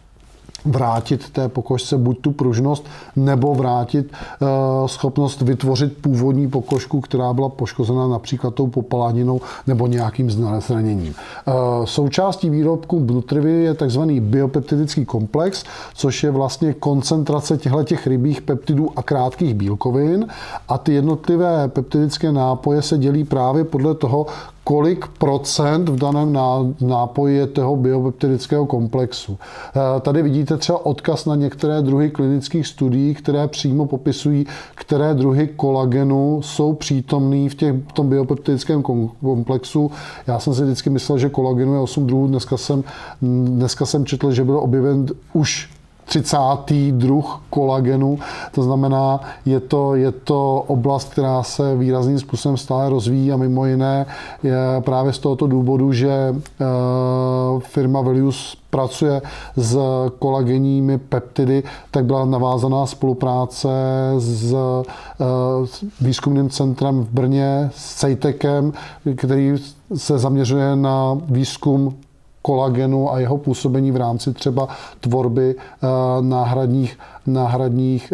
vrátit té pokožce buď tu pružnost, nebo vrátit uh, schopnost vytvořit původní pokožku, která byla poškozena například tou popalaninou nebo nějakým zraněním. Uh, součástí výrobku Nutrivy je takzvaný biopeptidický komplex, což je vlastně koncentrace těchto rybích peptidů a krátkých bílkovin, a ty jednotlivé peptidické nápoje se dělí právě podle toho, kolik procent v daném nápoji je toho biopeptidického komplexu. Tady vidíte třeba odkaz na některé druhy klinických studií, které přímo popisují, které druhy kolagenu jsou přítomný v, těch, v tom biopeptidickém komplexu. Já jsem si vždycky myslel, že kolagenu je osm druhů, dneska jsem, dneska jsem četl, že byl objeven už třicátý druh kolagenu, to znamená, je to, je to oblast, která se výrazným způsobem stále rozvíjí, a mimo jiné je právě z tohoto důvodu, že firma Velius pracuje s kolagenními peptidy, tak byla navázaná spolupráce s výzkumným centrem v Brně, s Cejtekem, který se zaměřuje na výzkum kolagenu a jeho působení v rámci třeba tvorby náhradních, náhradních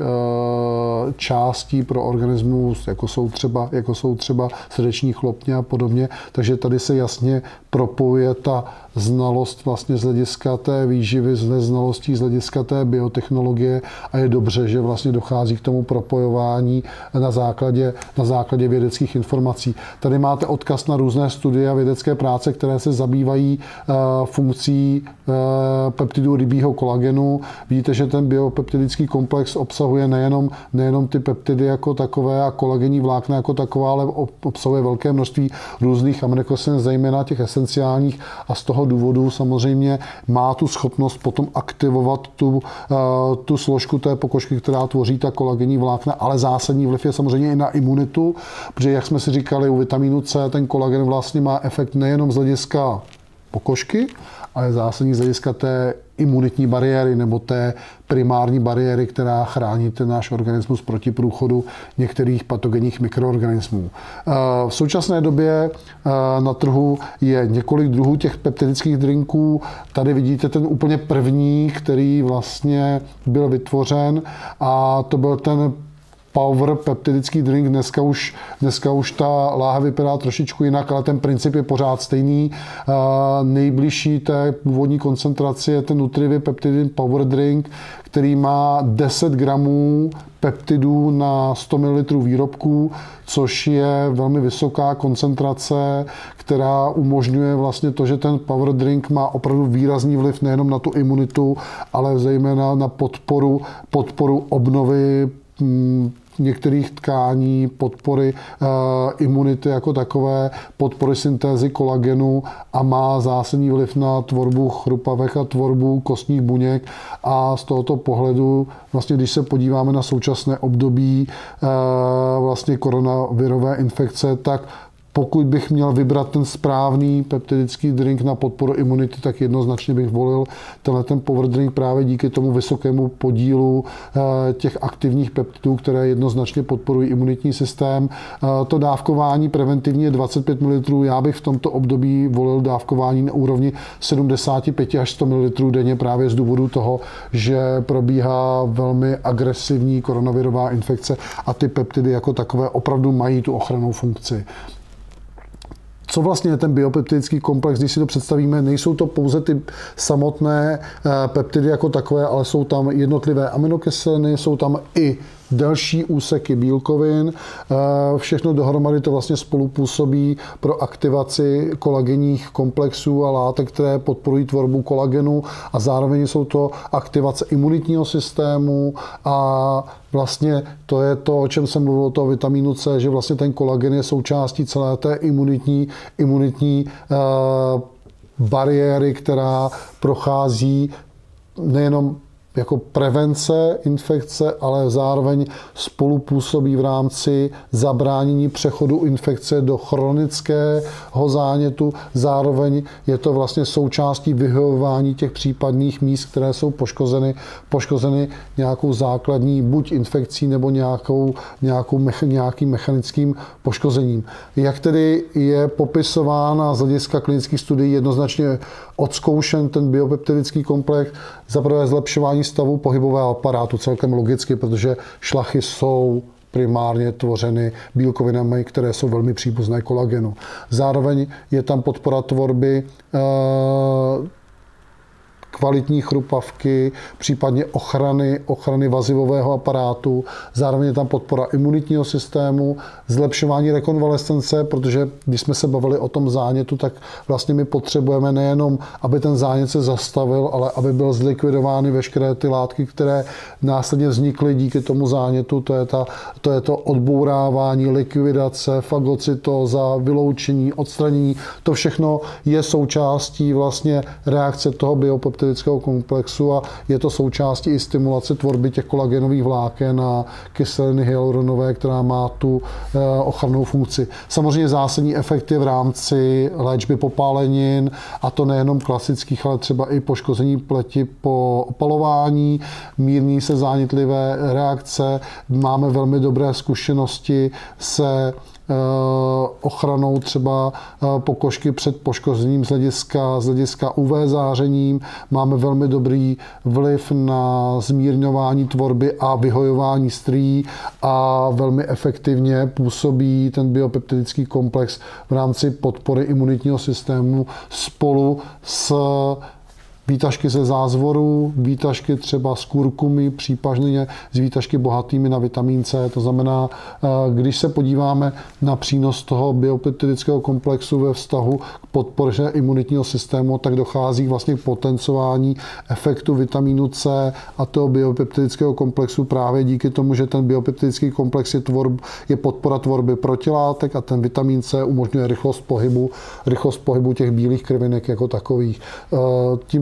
částí pro organismus, jako jsou třeba, jako jsou třeba srdeční chlopně a podobně. Takže tady se jasně propojuje ta znalost vlastně z hlediska té výživy, z znalostí z hlediska té biotechnologie, a je dobře, že vlastně dochází k tomu propojování na základě, na základě vědeckých informací. Tady máte odkaz na různé studie a vědecké práce, které se zabývají funkcí peptidů rybího kolagenu. Vidíte, že ten biopeptidický komplex obsahuje nejenom, nejenom ty peptidy jako takové a kolagenní vlákna jako taková, ale obsahuje velké množství různých aminokyselin, zejména těch esenciálních, a z toho důvodu samozřejmě má tu schopnost potom aktivovat tu, tu složku té pokožky, která tvoří ta kolagenní vlákna, ale zásadní vliv je samozřejmě i na imunitu, protože jak jsme si říkali u vitamínu C, ten kolagen vlastně má efekt nejenom z hlediska pokožky, ale je zásadní z hlediska té imunitní bariéry nebo té primární bariéry, která chrání ten náš organismus proti průchodu některých patogenních mikroorganismů. V současné době na trhu je několik druhů těch peptidických drinků. Tady vidíte ten úplně první, který vlastně byl vytvořen, a to byl ten Power peptidický drink. Dneska už, dneska už ta láhev vypadá trošičku jinak, ale ten princip je pořád stejný. Nejbližší té původní koncentraci je ten Nutrivy Peptidin Power Drink, který má deset gramů peptidů na sto mililitrů výrobků, což je velmi vysoká koncentrace, která umožňuje vlastně to, že ten power drink má opravdu výrazný vliv nejenom na tu imunitu, ale zejména na podporu, podporu obnovy některých tkání, podpory e, imunity jako takové, podpory syntézy kolagenu a má zásadní vliv na tvorbu chrupavek a tvorbu kostních buněk. A z tohoto pohledu, vlastně, když se podíváme na současné období e, vlastně koronavirové infekce, tak pokud bych měl vybrat ten správný peptidický drink na podporu imunity, tak jednoznačně bych volil tenhle ten power drink právě díky tomu vysokému podílu těch aktivních peptidů, které jednoznačně podporují imunitní systém. To dávkování preventivně je dvacet pět mililitrů. Já bych v tomto období volil dávkování na úrovni sedmdesát pět až sto mililitrů denně právě z důvodu toho, že probíhá velmi agresivní koronavirová infekce a ty peptidy jako takové opravdu mají tu ochrannou funkci. Co vlastně je ten biopeptidický komplex, když si to představíme, nejsou to pouze ty samotné peptidy jako takové, ale jsou tam jednotlivé aminokyseliny, jsou tam i delší úseky bílkovin. Všechno dohromady to vlastně spolupůsobí pro aktivaci kolagenních komplexů a látek, které podporují tvorbu kolagenu, a zároveň jsou to aktivace imunitního systému a vlastně to je to, o čem jsem mluvil, o toho vitamínu C, že vlastně ten kolagen je součástí celé té imunitní, imunitní uh, bariéry, která prochází nejenom jako prevence infekce, ale zároveň spolupůsobí v rámci zabránění přechodu infekce do chronického zánětu. Zároveň je to vlastně součástí vyhovování těch případných míst, které jsou poškozeny, poškozeny nějakou základní buď infekcí nebo nějakou, nějakou mecha, nějakým mechanickým poškozením. Jak tedy je popisována z hlediska klinických studií jednoznačně odzkoušen ten biopeptidický komplex? Za prvé zlepšování stavu pohybového aparátu, celkem logicky, protože šlachy jsou primárně tvořeny bílkovinami, které jsou velmi příbuzné kolagenu. Zároveň je tam podpora tvorby e, kvalitní chrupavky, případně ochrany, ochrany vazivového aparátu. Zároveň je tam podpora imunitního systému, zlepšování rekonvalescence, protože když jsme se bavili o tom zánětu, tak vlastně my potřebujeme nejenom, aby ten zánět se zastavil, ale aby byl zlikvidovány veškeré ty látky, které následně vznikly díky tomu zánětu. To je, ta, to, je to odbourávání, likvidace, fagocytóza, vyloučení, odstranění. To všechno je součástí vlastně reakce toho biopeptidického komplexu a je to součástí i stimulace tvorby těch kolagenových vláken a kyseliny hyaluronové, která má tu ochrannou funkci. Samozřejmě zásadní efekty v rámci léčby popálenin, a to nejenom klasických, ale třeba i poškození pleti po opalování, mírní se zánětlivé reakce. Máme velmi dobré zkušenosti se ochranou třeba pokožky před poškozením z hlediska, z hlediska U V zářením. Máme velmi dobrý vliv na zmírňování tvorby a vyhojování strý a velmi efektivně působí ten biopeptidický komplex v rámci podpory imunitního systému spolu s výtažky ze zázvoru, výtažky třeba z kurkumy, případně z výtažky bohatými na vitamin C. To znamená, když se podíváme na přínos toho biopeptidického komplexu ve vztahu k podpoře imunitního systému, tak dochází vlastně k potencování efektu vitamínu C a toho biopeptidického komplexu právě díky tomu, že ten biopeptidický komplex je, tvorb, je podpora tvorby protilátek a ten vitamin C umožňuje rychlost pohybu, rychlost pohybu těch bílých krvinek jako takových. Tím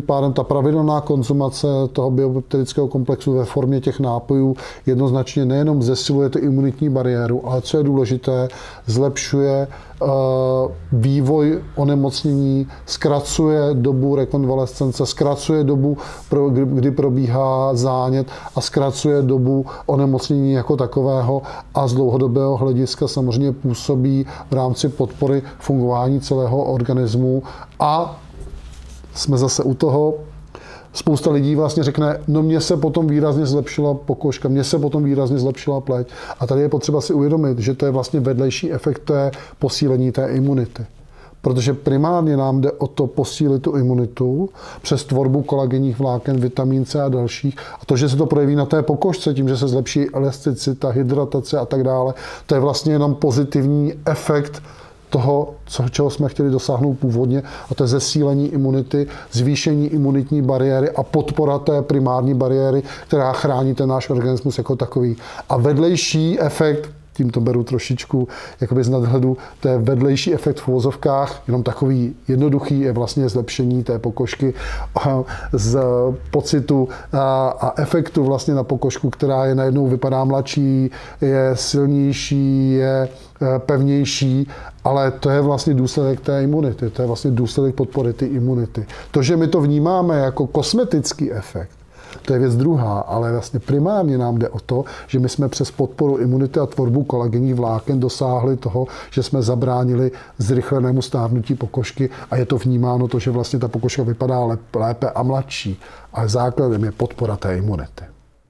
pádem ta pravidelná konzumace toho biopeptidického komplexu ve formě těch nápojů jednoznačně nejenom zesiluje ty imunitní bariéru, ale co je důležité, zlepšuje vývoj onemocnění, zkracuje dobu rekonvalescence, zkracuje dobu, kdy probíhá zánět a zkracuje dobu onemocnění jako takového a z dlouhodobého hlediska samozřejmě působí v rámci podpory fungování celého organismu a jsme zase u toho, spousta lidí vlastně řekne, no mně se potom výrazně zlepšila pokožka, mně se potom výrazně zlepšila pleť. A tady je potřeba si uvědomit, že to je vlastně vedlejší efekt té posílení té imunity. Protože primárně nám jde o to posílit tu imunitu přes tvorbu kolagenních vláken, vitamin C a dalších. A to, že se to projeví na té pokožce, tím, že se zlepší elasticita, hydratace a tak dále, to je vlastně jenom pozitivní efekt toho, čeho jsme chtěli dosáhnout původně, a to je zesílení imunity, zvýšení imunitní bariéry a podpora té primární bariéry, která chrání ten náš organismus jako takový. A vedlejší efekt, tím to beru trošičku jakoby z nadhledu, to je vedlejší efekt v uvozovkách, jenom takový jednoduchý, je vlastně zlepšení té pokožky z pocitu a efektu vlastně na pokožku, která je najednou vypadá mladší, je silnější, je pevnější, ale to je vlastně důsledek té imunity, to je vlastně důsledek podpory té imunity. To, že my to vnímáme jako kosmetický efekt, to je věc druhá, ale vlastně primárně nám jde o to, že my jsme přes podporu imunity a tvorbu kolagenních vláken dosáhli toho, že jsme zabránili zrychlenému stárnutí pokožky a je to vnímáno to, že vlastně ta pokožka vypadá lépe a mladší, ale základem je podpora té imunity.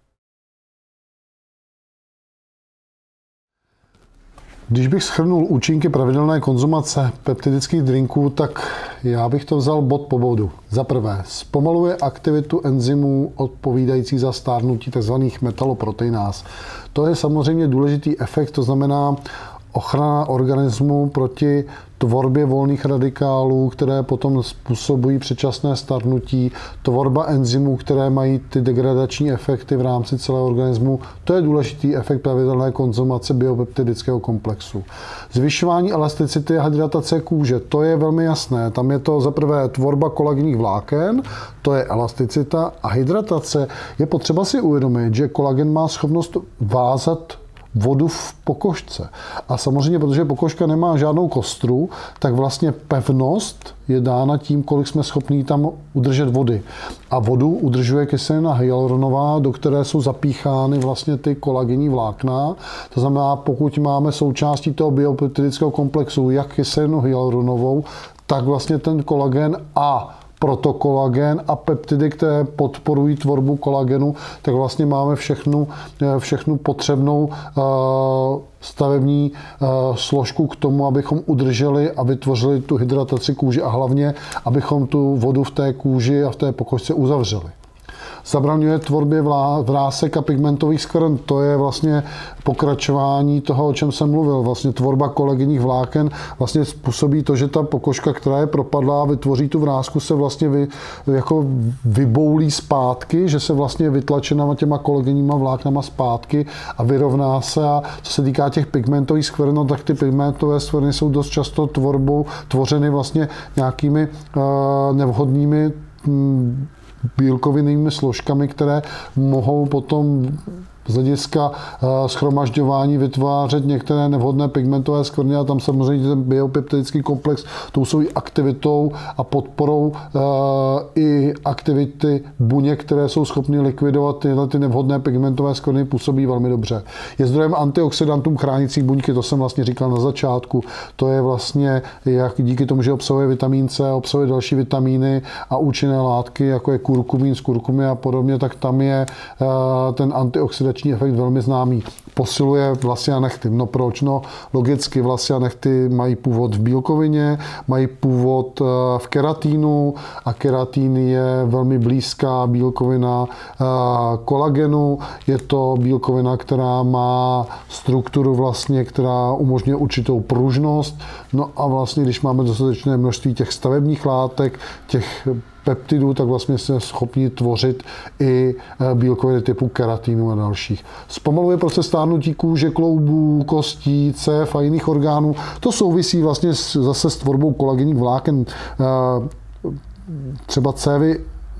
Když bych shrnul účinky pravidelné konzumace peptidických drinků, tak já bych to vzal bod po bodu. Za prvé, zpomaluje aktivitu enzymů odpovídajících za stárnutí tzv. Metaloproteináz. To je samozřejmě důležitý efekt, to znamená ochrana organismu proti tvorbě volných radikálů, které potom způsobují předčasné stárnutí, tvorba enzymů, které mají ty degradační efekty v rámci celého organismu. To je důležitý efekt pravidelné konzumace biopeptidického komplexu. Zvyšování elasticity a hydratace kůže, to je velmi jasné. Tam je to za prvé tvorba kolagenních vláken, to je elasticita, a hydratace. Je potřeba si uvědomit, že kolagen má schopnost vázat vodu v pokožce. A samozřejmě, protože pokožka nemá žádnou kostru, tak vlastně pevnost je dána tím, kolik jsme schopní tam udržet vody. A vodu udržuje kyselina hyaluronová, do které jsou zapíchány vlastně ty kolagenní vlákna. To znamená, pokud máme součástí toho biopeptidického komplexu jak kyselinu hyaluronovou, tak vlastně ten kolagen a protokolagen a peptidy, které podporují tvorbu kolagenu, tak vlastně máme všechnu, všechnu potřebnou stavební složku k tomu, abychom udrželi a vytvořili tu hydrataci kůže a hlavně, abychom tu vodu v té kůži a v té pokožce uzavřeli. Zabraňuje tvorbě vrásek a pigmentových skvrn. To je vlastně pokračování toho, o čem jsem mluvil. Vlastně tvorba kolagenních vláken vlastně způsobí to, že ta pokožka, která je propadlá, vytvoří tu vrásku, se vlastně vy, jako vyboulí zpátky, že se vlastně vytlačena těma kolagenníma vláknama zpátky a vyrovná se. A co se týká těch pigmentových skvrn, no, tak ty pigmentové skvrny jsou dost často tvorbou tvořeny vlastně nějakými uh, nevhodnými um, bílkovinnými složkami, které mohou potom z hlediska shromažďování vytvářet některé nevhodné pigmentové skvrny, a tam samozřejmě ten biopeptidický komplex tou svou aktivitou a podporou i aktivity buněk, které jsou schopny likvidovat tyhle ty nevhodné pigmentové skvrny, působí velmi dobře. Je zdrojem antioxidantů chránících buňky, to jsem vlastně říkal na začátku. To je vlastně jak díky tomu, že obsahuje vitamin C, obsahuje další vitamíny a účinné látky, jako je kurkumín z kurkumy a podobně, tak tam je ten antioxidační efekt velmi známý. Posiluje vlasy a nehty. No proč? No logicky vlasy a nehty mají původ v bílkovině, mají původ v keratínu a keratín je velmi blízká bílkovina kolagenu. Je to bílkovina, která má strukturu vlastně, která umožňuje určitou pružnost. No a vlastně, když máme dostatečné množství těch stavebních látek, těch peptidů, tak vlastně jsme schopni tvořit i bílkoviny typu keratínu a dalších. Zpomaluje proces stárnutí kůže, kloubů, kostí, cév a jiných orgánů. To souvisí vlastně zase s tvorbou kolagenních vláken. Třeba cévy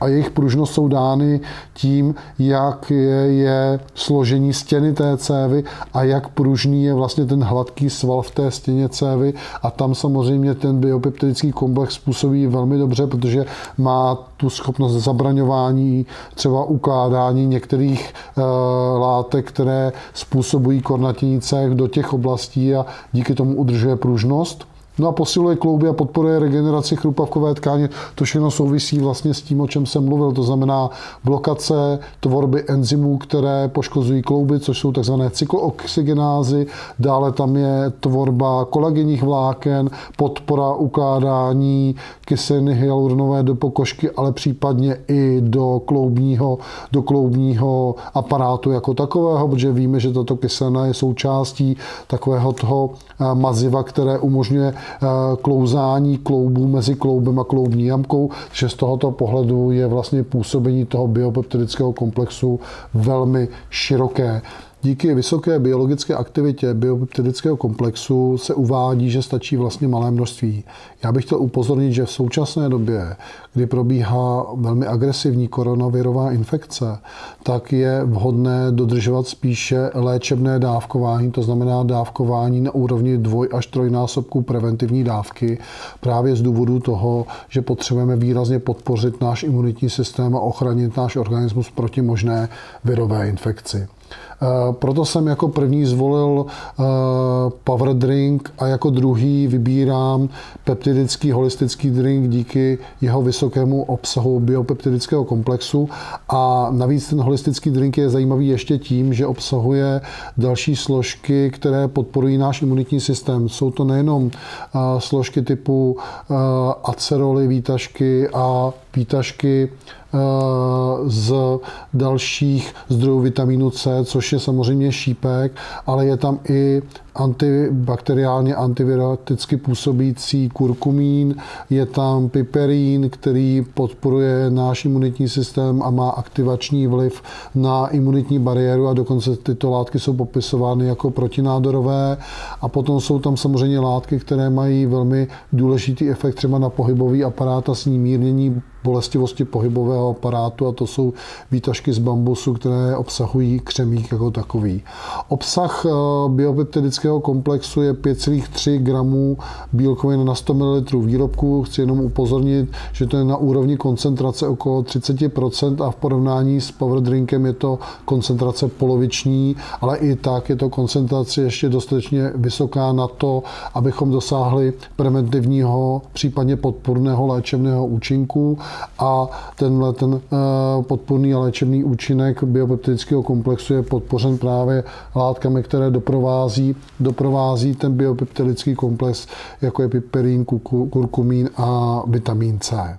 a jejich pružnost jsou dány tím, jak je, je složení stěny té cévy a jak pružný je vlastně ten hladký sval v té stěně cévy. A tam samozřejmě ten biopeptidický komplex působí velmi dobře, protože má tu schopnost zabraňování, třeba ukládání některých e, látek, které způsobují kornatění cév do těch oblastí a díky tomu udržuje pružnost. No a posiluje klouby a podporuje regeneraci chrupavkové tkáně. To všechno souvisí vlastně s tím, o čem jsem mluvil. To znamená blokace tvorby enzymů, které poškozují klouby, což jsou tzv. Cyklooxygenázy. Dále tam je tvorba kolagenních vláken, podpora ukládání kyseliny hyaluronové do pokožky, ale případně i do kloubního, do kloubního aparátu jako takového, protože víme, že tato kyselina je součástí takového toho maziva, které umožňuje klouzání kloubů mezi kloubem a kloubní jamkou, že z tohoto pohledu je vlastně působení toho biopeptidického komplexu velmi široké. Díky vysoké biologické aktivitě biopeptidického komplexu se uvádí, že stačí vlastně malé množství. Já bych chtěl upozornit, že v současné době, kdy probíhá velmi agresivní koronavirová infekce, tak je vhodné dodržovat spíše léčebné dávkování, to znamená dávkování na úrovni dvoj až trojnásobku preventivní dávky, právě z důvodu toho, že potřebujeme výrazně podpořit náš imunitní systém a ochránit náš organismus proti možné virové infekci. Proto jsem jako první zvolil Power Drink a jako druhý vybírám peptidický holistický drink díky jeho vysokému obsahu biopeptidického komplexu. A navíc ten holistický drink je zajímavý ještě tím, že obsahuje další složky, které podporují náš imunitní systém. Jsou to nejenom složky typu aceroly, výtažky a výtažky z dalších zdrojů vitamínu C, což je samozřejmě šípek, ale je tam i antibakteriálně antiviroticky působící kurkumín, je tam piperín, který podporuje náš imunitní systém a má aktivační vliv na imunitní bariéru a dokonce tyto látky jsou popisovány jako protinádorové. A potom jsou tam samozřejmě látky, které mají velmi důležitý efekt třeba na pohybový aparát a snímírnění bolestivosti pohybového aparátu, a to jsou výtažky z bambusu, které obsahují křemík jako takový. Obsah biopeptidického komplexu je pět celá tři gramů bílkovin na sto mililitrů výrobku. Chci jenom upozornit, že to je na úrovni koncentrace okolo třicet procent a v porovnání s Power Drinkem je to koncentrace poloviční, ale i tak je to koncentrace ještě dostatečně vysoká na to, abychom dosáhli preventivního, případně podpůrného léčebného účinku. A tenhle ten podpůrný a léčebný účinek biopeptidického komplexu je podpořen právě látkami, které doprovází, doprovází ten biopeptidický komplex, jako je piperín, kurkumín a vitamin C.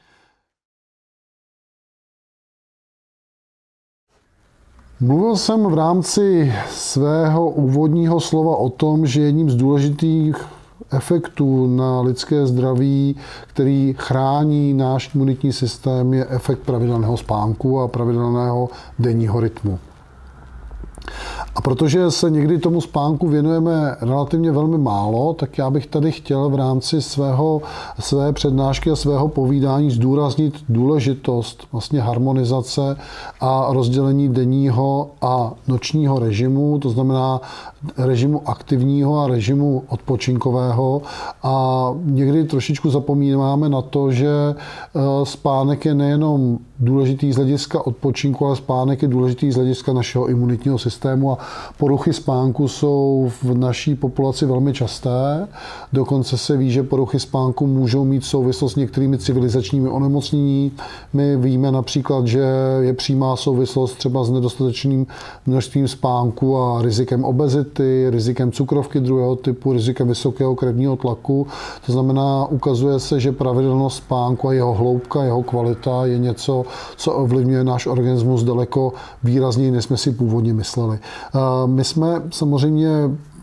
Mluvil jsem v rámci svého úvodního slova o tom, že jedním z důležitých efektů na lidské zdraví, který chrání náš imunitní systém, je efekt pravidelného spánku a pravidelného denního rytmu. A protože se někdy tomu spánku věnujeme relativně velmi málo, tak já bych tady chtěl v rámci svého, své přednášky a svého povídání zdůraznit důležitost vlastně harmonizace a rozdělení denního a nočního režimu, to znamená režimu aktivního a režimu odpočinkového. A někdy trošičku zapomínáme na to, že spánek je nejenom důležitý z hlediska odpočinku, ale spánek je důležitý z hlediska našeho imunitního systému a poruchy spánku jsou v naší populaci velmi časté. Dokonce se ví, že poruchy spánku můžou mít souvislost s některými civilizačními onemocněními. My víme například, že je přímá souvislost třeba s nedostatečným množstvím spánku a rizikem obezity, rizikem cukrovky druhého typu, rizikem vysokého krevního tlaku. To znamená, ukazuje se, že pravidelnost spánku a jeho hloubka, jeho kvalita je něco, co ovlivňuje náš organismus daleko výrazněji, než jsme si původně mysleli. My jsme samozřejmě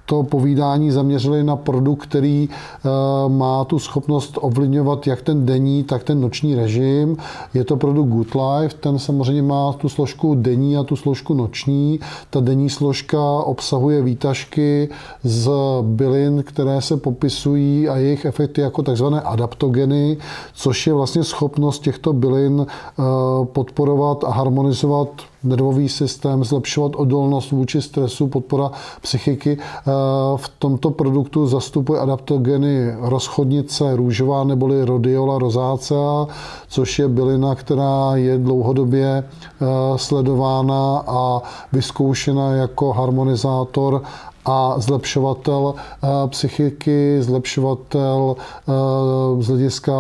to povídání zaměřili na produkt, který má tu schopnost ovlivňovat jak ten denní, tak ten noční režim. Je to produkt Good Life, ten samozřejmě má tu složku denní a tu složku noční. Ta denní složka obsahuje výtažky z bylin, které se popisují a jejich efekty jako takzvané adaptogeny, což je vlastně schopnost těchto bylin podporovat a harmonizovat nervový systém, zlepšovat odolnost vůči stresu, podpora psychiky. V tomto produktu zastupuje adaptogeny rozchodnice růžová neboli rhodiola rosacea, což je bylina, která je dlouhodobě sledována a vyzkoušena jako harmonizátor a zlepšovatel psychiky, zlepšovatel z hlediska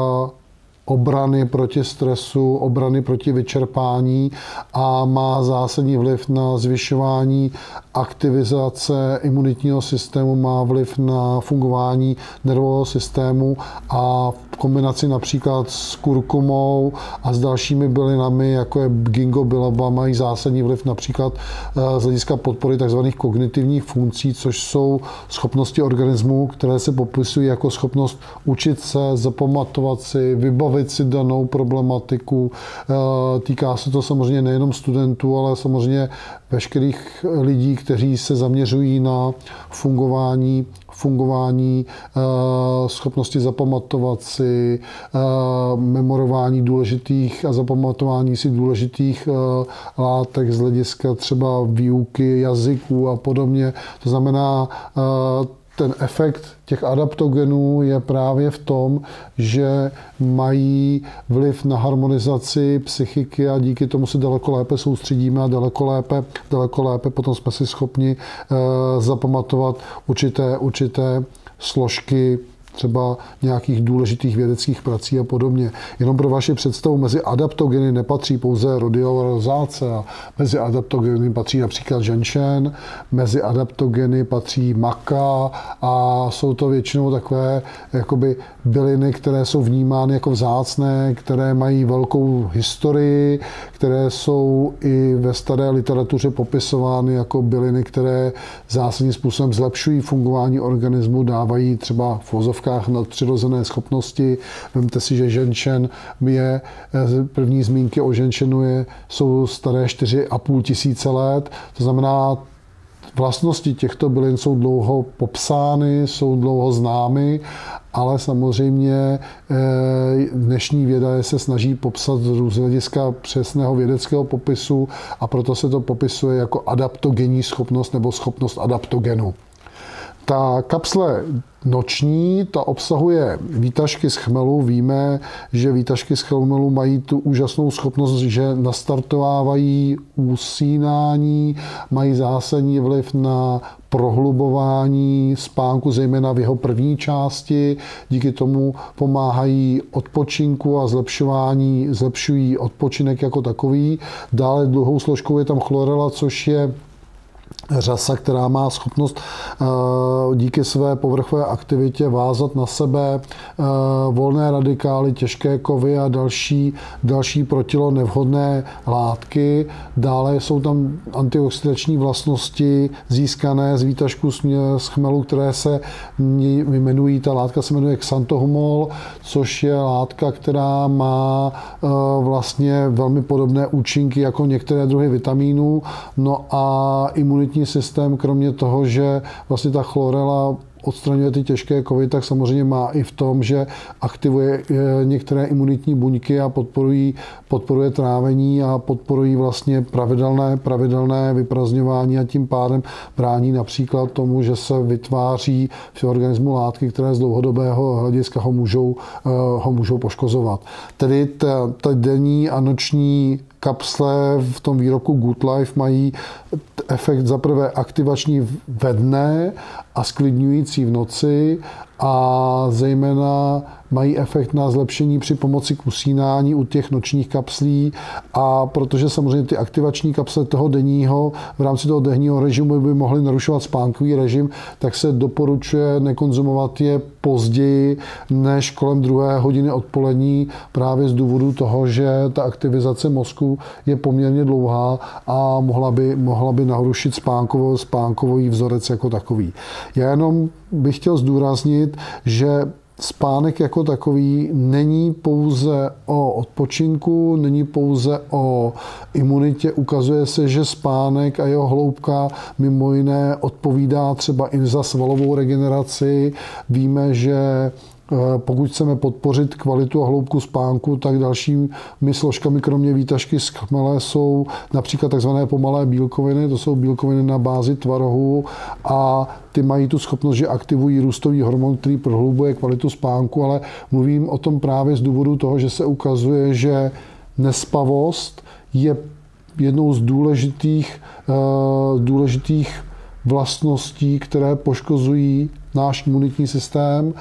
obrany proti stresu, obrany proti vyčerpání a má zásadní vliv na zvyšování aktivizace imunitního systému, má vliv na fungování nervového systému a v kombinaci například s kurkumou a s dalšími bylinami, jako je ginkgo biloba, mají zásadní vliv například z hlediska podpory tzv. Kognitivních funkcí, což jsou schopnosti organismu, které se popisují jako schopnost učit se, zapamatovat si, vybavit si danou problematiku. Týká se to samozřejmě nejenom studentů, ale samozřejmě veškerých lidí, kteří se zaměřují na fungování, fungování schopnosti zapamatovat si, memorování důležitých a zapamatování si důležitých látek z hlediska třeba výuky jazyků a podobně. To znamená, ten efekt těch adaptogenů je právě v tom, že mají vliv na harmonizaci psychiky a díky tomu se daleko lépe soustředíme a daleko lépe, daleko lépe potom jsme si schopni zapamatovat určité, určité složky třeba nějakých důležitých vědeckých prací a podobně. Jenom pro vaši představu, mezi adaptogeny nepatří pouze rhodiola rosacea, mezi adaptogeny patří například ženšen, mezi adaptogeny patří maka a jsou to většinou takové jakoby byliny, které jsou vnímány jako vzácné, které mají velkou historii, které jsou i ve staré literatuře popisovány jako byliny, které zásadním způsobem zlepšují fungování organismu, dávají třeba v vozovkách nadpřirozené schopnosti. Vemte si, že ženšen je, první zmínky o ženšenu je, jsou staré čtyři a půl tisíce let. To znamená, vlastnosti těchto bylin jsou dlouho popsány, jsou dlouho známy, ale samozřejmě dnešní věda se snaží popsat z hlediska přesného vědeckého popisu a proto se to popisuje jako adaptogenní schopnost nebo schopnost adaptogenu. Ta kapsle noční, ta obsahuje výtažky z chmelu. Víme, že výtažky z chmelu mají tu úžasnou schopnost, že nastartovávají usínání, mají zásadní vliv na prohlubování spánku, zejména v jeho první části. Díky tomu pomáhají odpočinku a zlepšování, zlepšují odpočinek jako takový. Dále druhou složkou je tam chlorela, což je řasa, která má schopnost díky své povrchové aktivitě vázat na sebe volné radikály, těžké kovy a další, další pro tělo nevhodné látky. Dále jsou tam antioxidační vlastnosti získané z výtažků z chmelu, které se jmenují, ta látka se jmenuje xanthohumol, což je látka, která má vlastně velmi podobné účinky jako některé druhy vitamínů. No a imunitní systém, kromě toho, že vlastně ta chlorela odstraňuje ty těžké kovy, tak samozřejmě má i v tom, že aktivuje některé imunitní buňky a podporují, podporuje trávení a podporují vlastně pravidelné, pravidelné vyprazňování a tím pádem brání například tomu, že se vytváří v organismu látky, které z dlouhodobého hlediska ho můžou, ho můžou poškozovat. Tedy ta, ta denní a noční kapsle v tom výrobku Good Life mají efekt zaprvé aktivační ve dne a sklidňující v noci a zejména mají efekt na zlepšení při pomoci k usínání u těch nočních kapslí a protože samozřejmě ty aktivační kapsle toho denního v rámci toho denního režimu by mohly narušovat spánkový režim, tak se doporučuje nekonzumovat je později než kolem druhé hodiny odpolední právě z důvodu toho, že ta aktivizace mozku je poměrně dlouhá a mohla by, mohla by narušit spánkový, spánkový vzorec jako takový. Já jenom bych chtěl zdůraznit, že spánek jako takový není pouze o odpočinku, není pouze o imunitě. Ukazuje se, že spánek a jeho hloubka mimo jiné odpovídá třeba i za svalovou regeneraci. Víme, že pokud chceme podpořit kvalitu a hloubku spánku, tak dalšími složkami kromě výtažky z chmele jsou například tzv. Pomalé bílkoviny. To jsou bílkoviny na bázi tvarohu a ty mají tu schopnost, že aktivují růstový hormon, který prohlubuje kvalitu spánku, ale mluvím o tom právě z důvodu toho, že se ukazuje, že nespavost je jednou z důležitých, důležitých vlastností, které poškozují náš imunitní systém,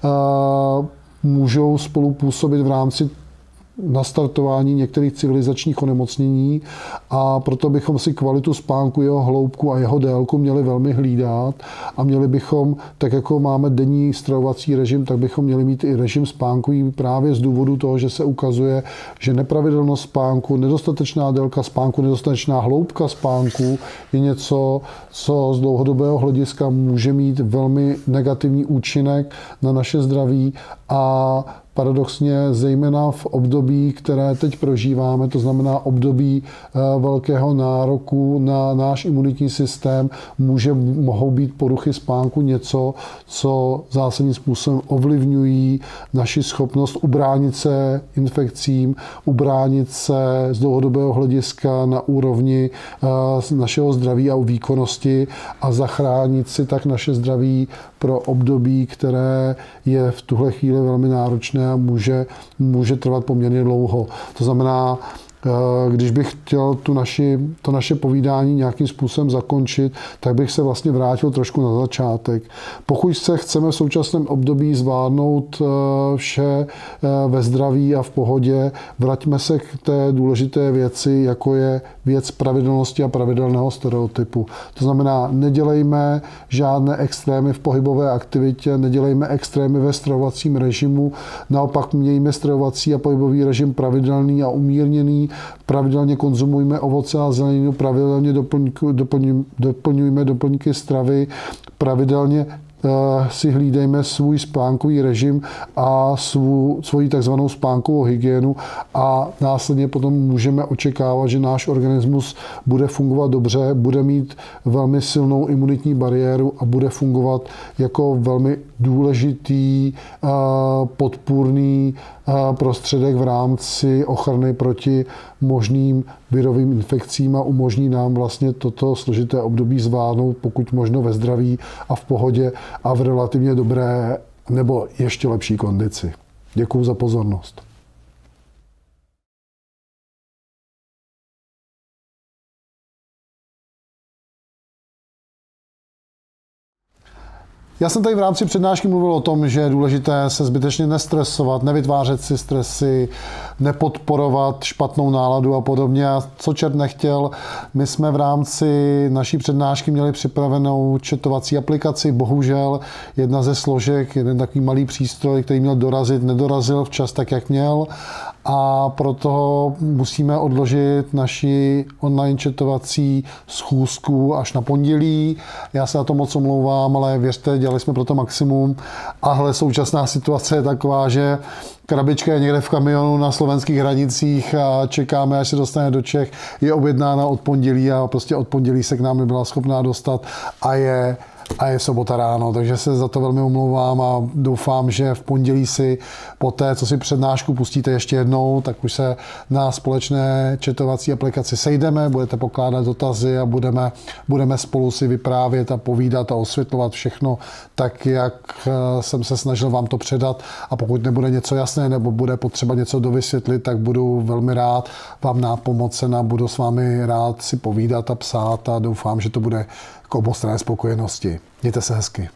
můžou spolu působit v rámci nastartování některých civilizačních onemocnění a proto bychom si kvalitu spánku, jeho hloubku a jeho délku měli velmi hlídat a měli bychom, tak jako máme denní stravovací režim, tak bychom měli mít i režim spánkový právě z důvodu toho, že se ukazuje, že nepravidelnost spánku, nedostatečná délka spánku, nedostatečná hloubka spánku je něco, co z dlouhodobého hlediska může mít velmi negativní účinek na naše zdraví a paradoxně zejména v období, které teď prožíváme, to znamená období velkého nároku na náš imunitní systém, může, mohou být poruchy spánku něco, co zásadním způsobem ovlivňují naši schopnost ubránit se infekcím, ubránit se z dlouhodobého hlediska na úrovni našeho zdraví a výkonnosti a zachránit si tak naše zdraví pro období, které je v tuhle chvíli velmi náročné a může, může trvat poměrně dlouho. To znamená, když bych chtěl tu naši, to naše povídání nějakým způsobem zakončit, tak bych se vlastně vrátil trošku na začátek. Pokud se chceme v současném období zvládnout vše ve zdraví a v pohodě, vraťme se k té důležité věci, jako je věc pravidelnosti a pravidelného stereotypu. To znamená, nedělejme žádné extrémy v pohybové aktivitě, nedělejme extrémy ve stravovacím režimu, naopak mějme stravovací a pohybový režim pravidelný a umírněný, pravidelně konzumujme ovoce a zeleninu, pravidelně doplňujme doplňky stravy, pravidelně si hlídejme svůj spánkový režim a svou, svoji takzvanou spánkovou hygienu a následně potom můžeme očekávat, že náš organismus bude fungovat dobře, bude mít velmi silnou imunitní bariéru a bude fungovat jako velmi důležitý podpůrný prostředek v rámci ochrany proti možným virovým infekcím a umožní nám vlastně toto složité období zvládnout pokud možno ve zdraví a v pohodě a v relativně dobré nebo ještě lepší kondici. Děkuju za pozornost. Já jsem tady v rámci přednášky mluvil o tom, že je důležité se zbytečně nestresovat, nevytvářet si stresy, nepodporovat špatnou náladu a podobně. A co čert nechtěl, my jsme v rámci naší přednášky měli připravenou chatovací aplikaci. Bohužel jedna ze složek, jeden takový malý přístroj, který měl dorazit, nedorazil včas tak, jak měl. A proto musíme odložit naši online chatovací schůzku až na pondělí. Já se na to moc omlouvám, ale věřte, dělali jsme pro to maximum. A současná situace je taková, že krabička je někde v kamionu na slovenských hranicích a čekáme, až se dostane do Čech. Je objednána od pondělí a prostě od pondělí se k nám nebyla schopná dostat a je a je sobota ráno, takže se za to velmi omlouvám a doufám, že v pondělí si po té, co si přednášku pustíte ještě jednou, tak už se na společné chatovací aplikaci sejdeme, budete pokládat dotazy a budeme, budeme spolu si vyprávět a povídat a osvětlovat všechno tak, jak jsem se snažil vám to předat a pokud nebude něco jasné nebo bude potřeba něco dovysvětlit, tak budu velmi rád vám nápomocen a budu s vámi rád si povídat a psát a doufám, že to bude k obostranné spokojenosti. Mějte se hezky.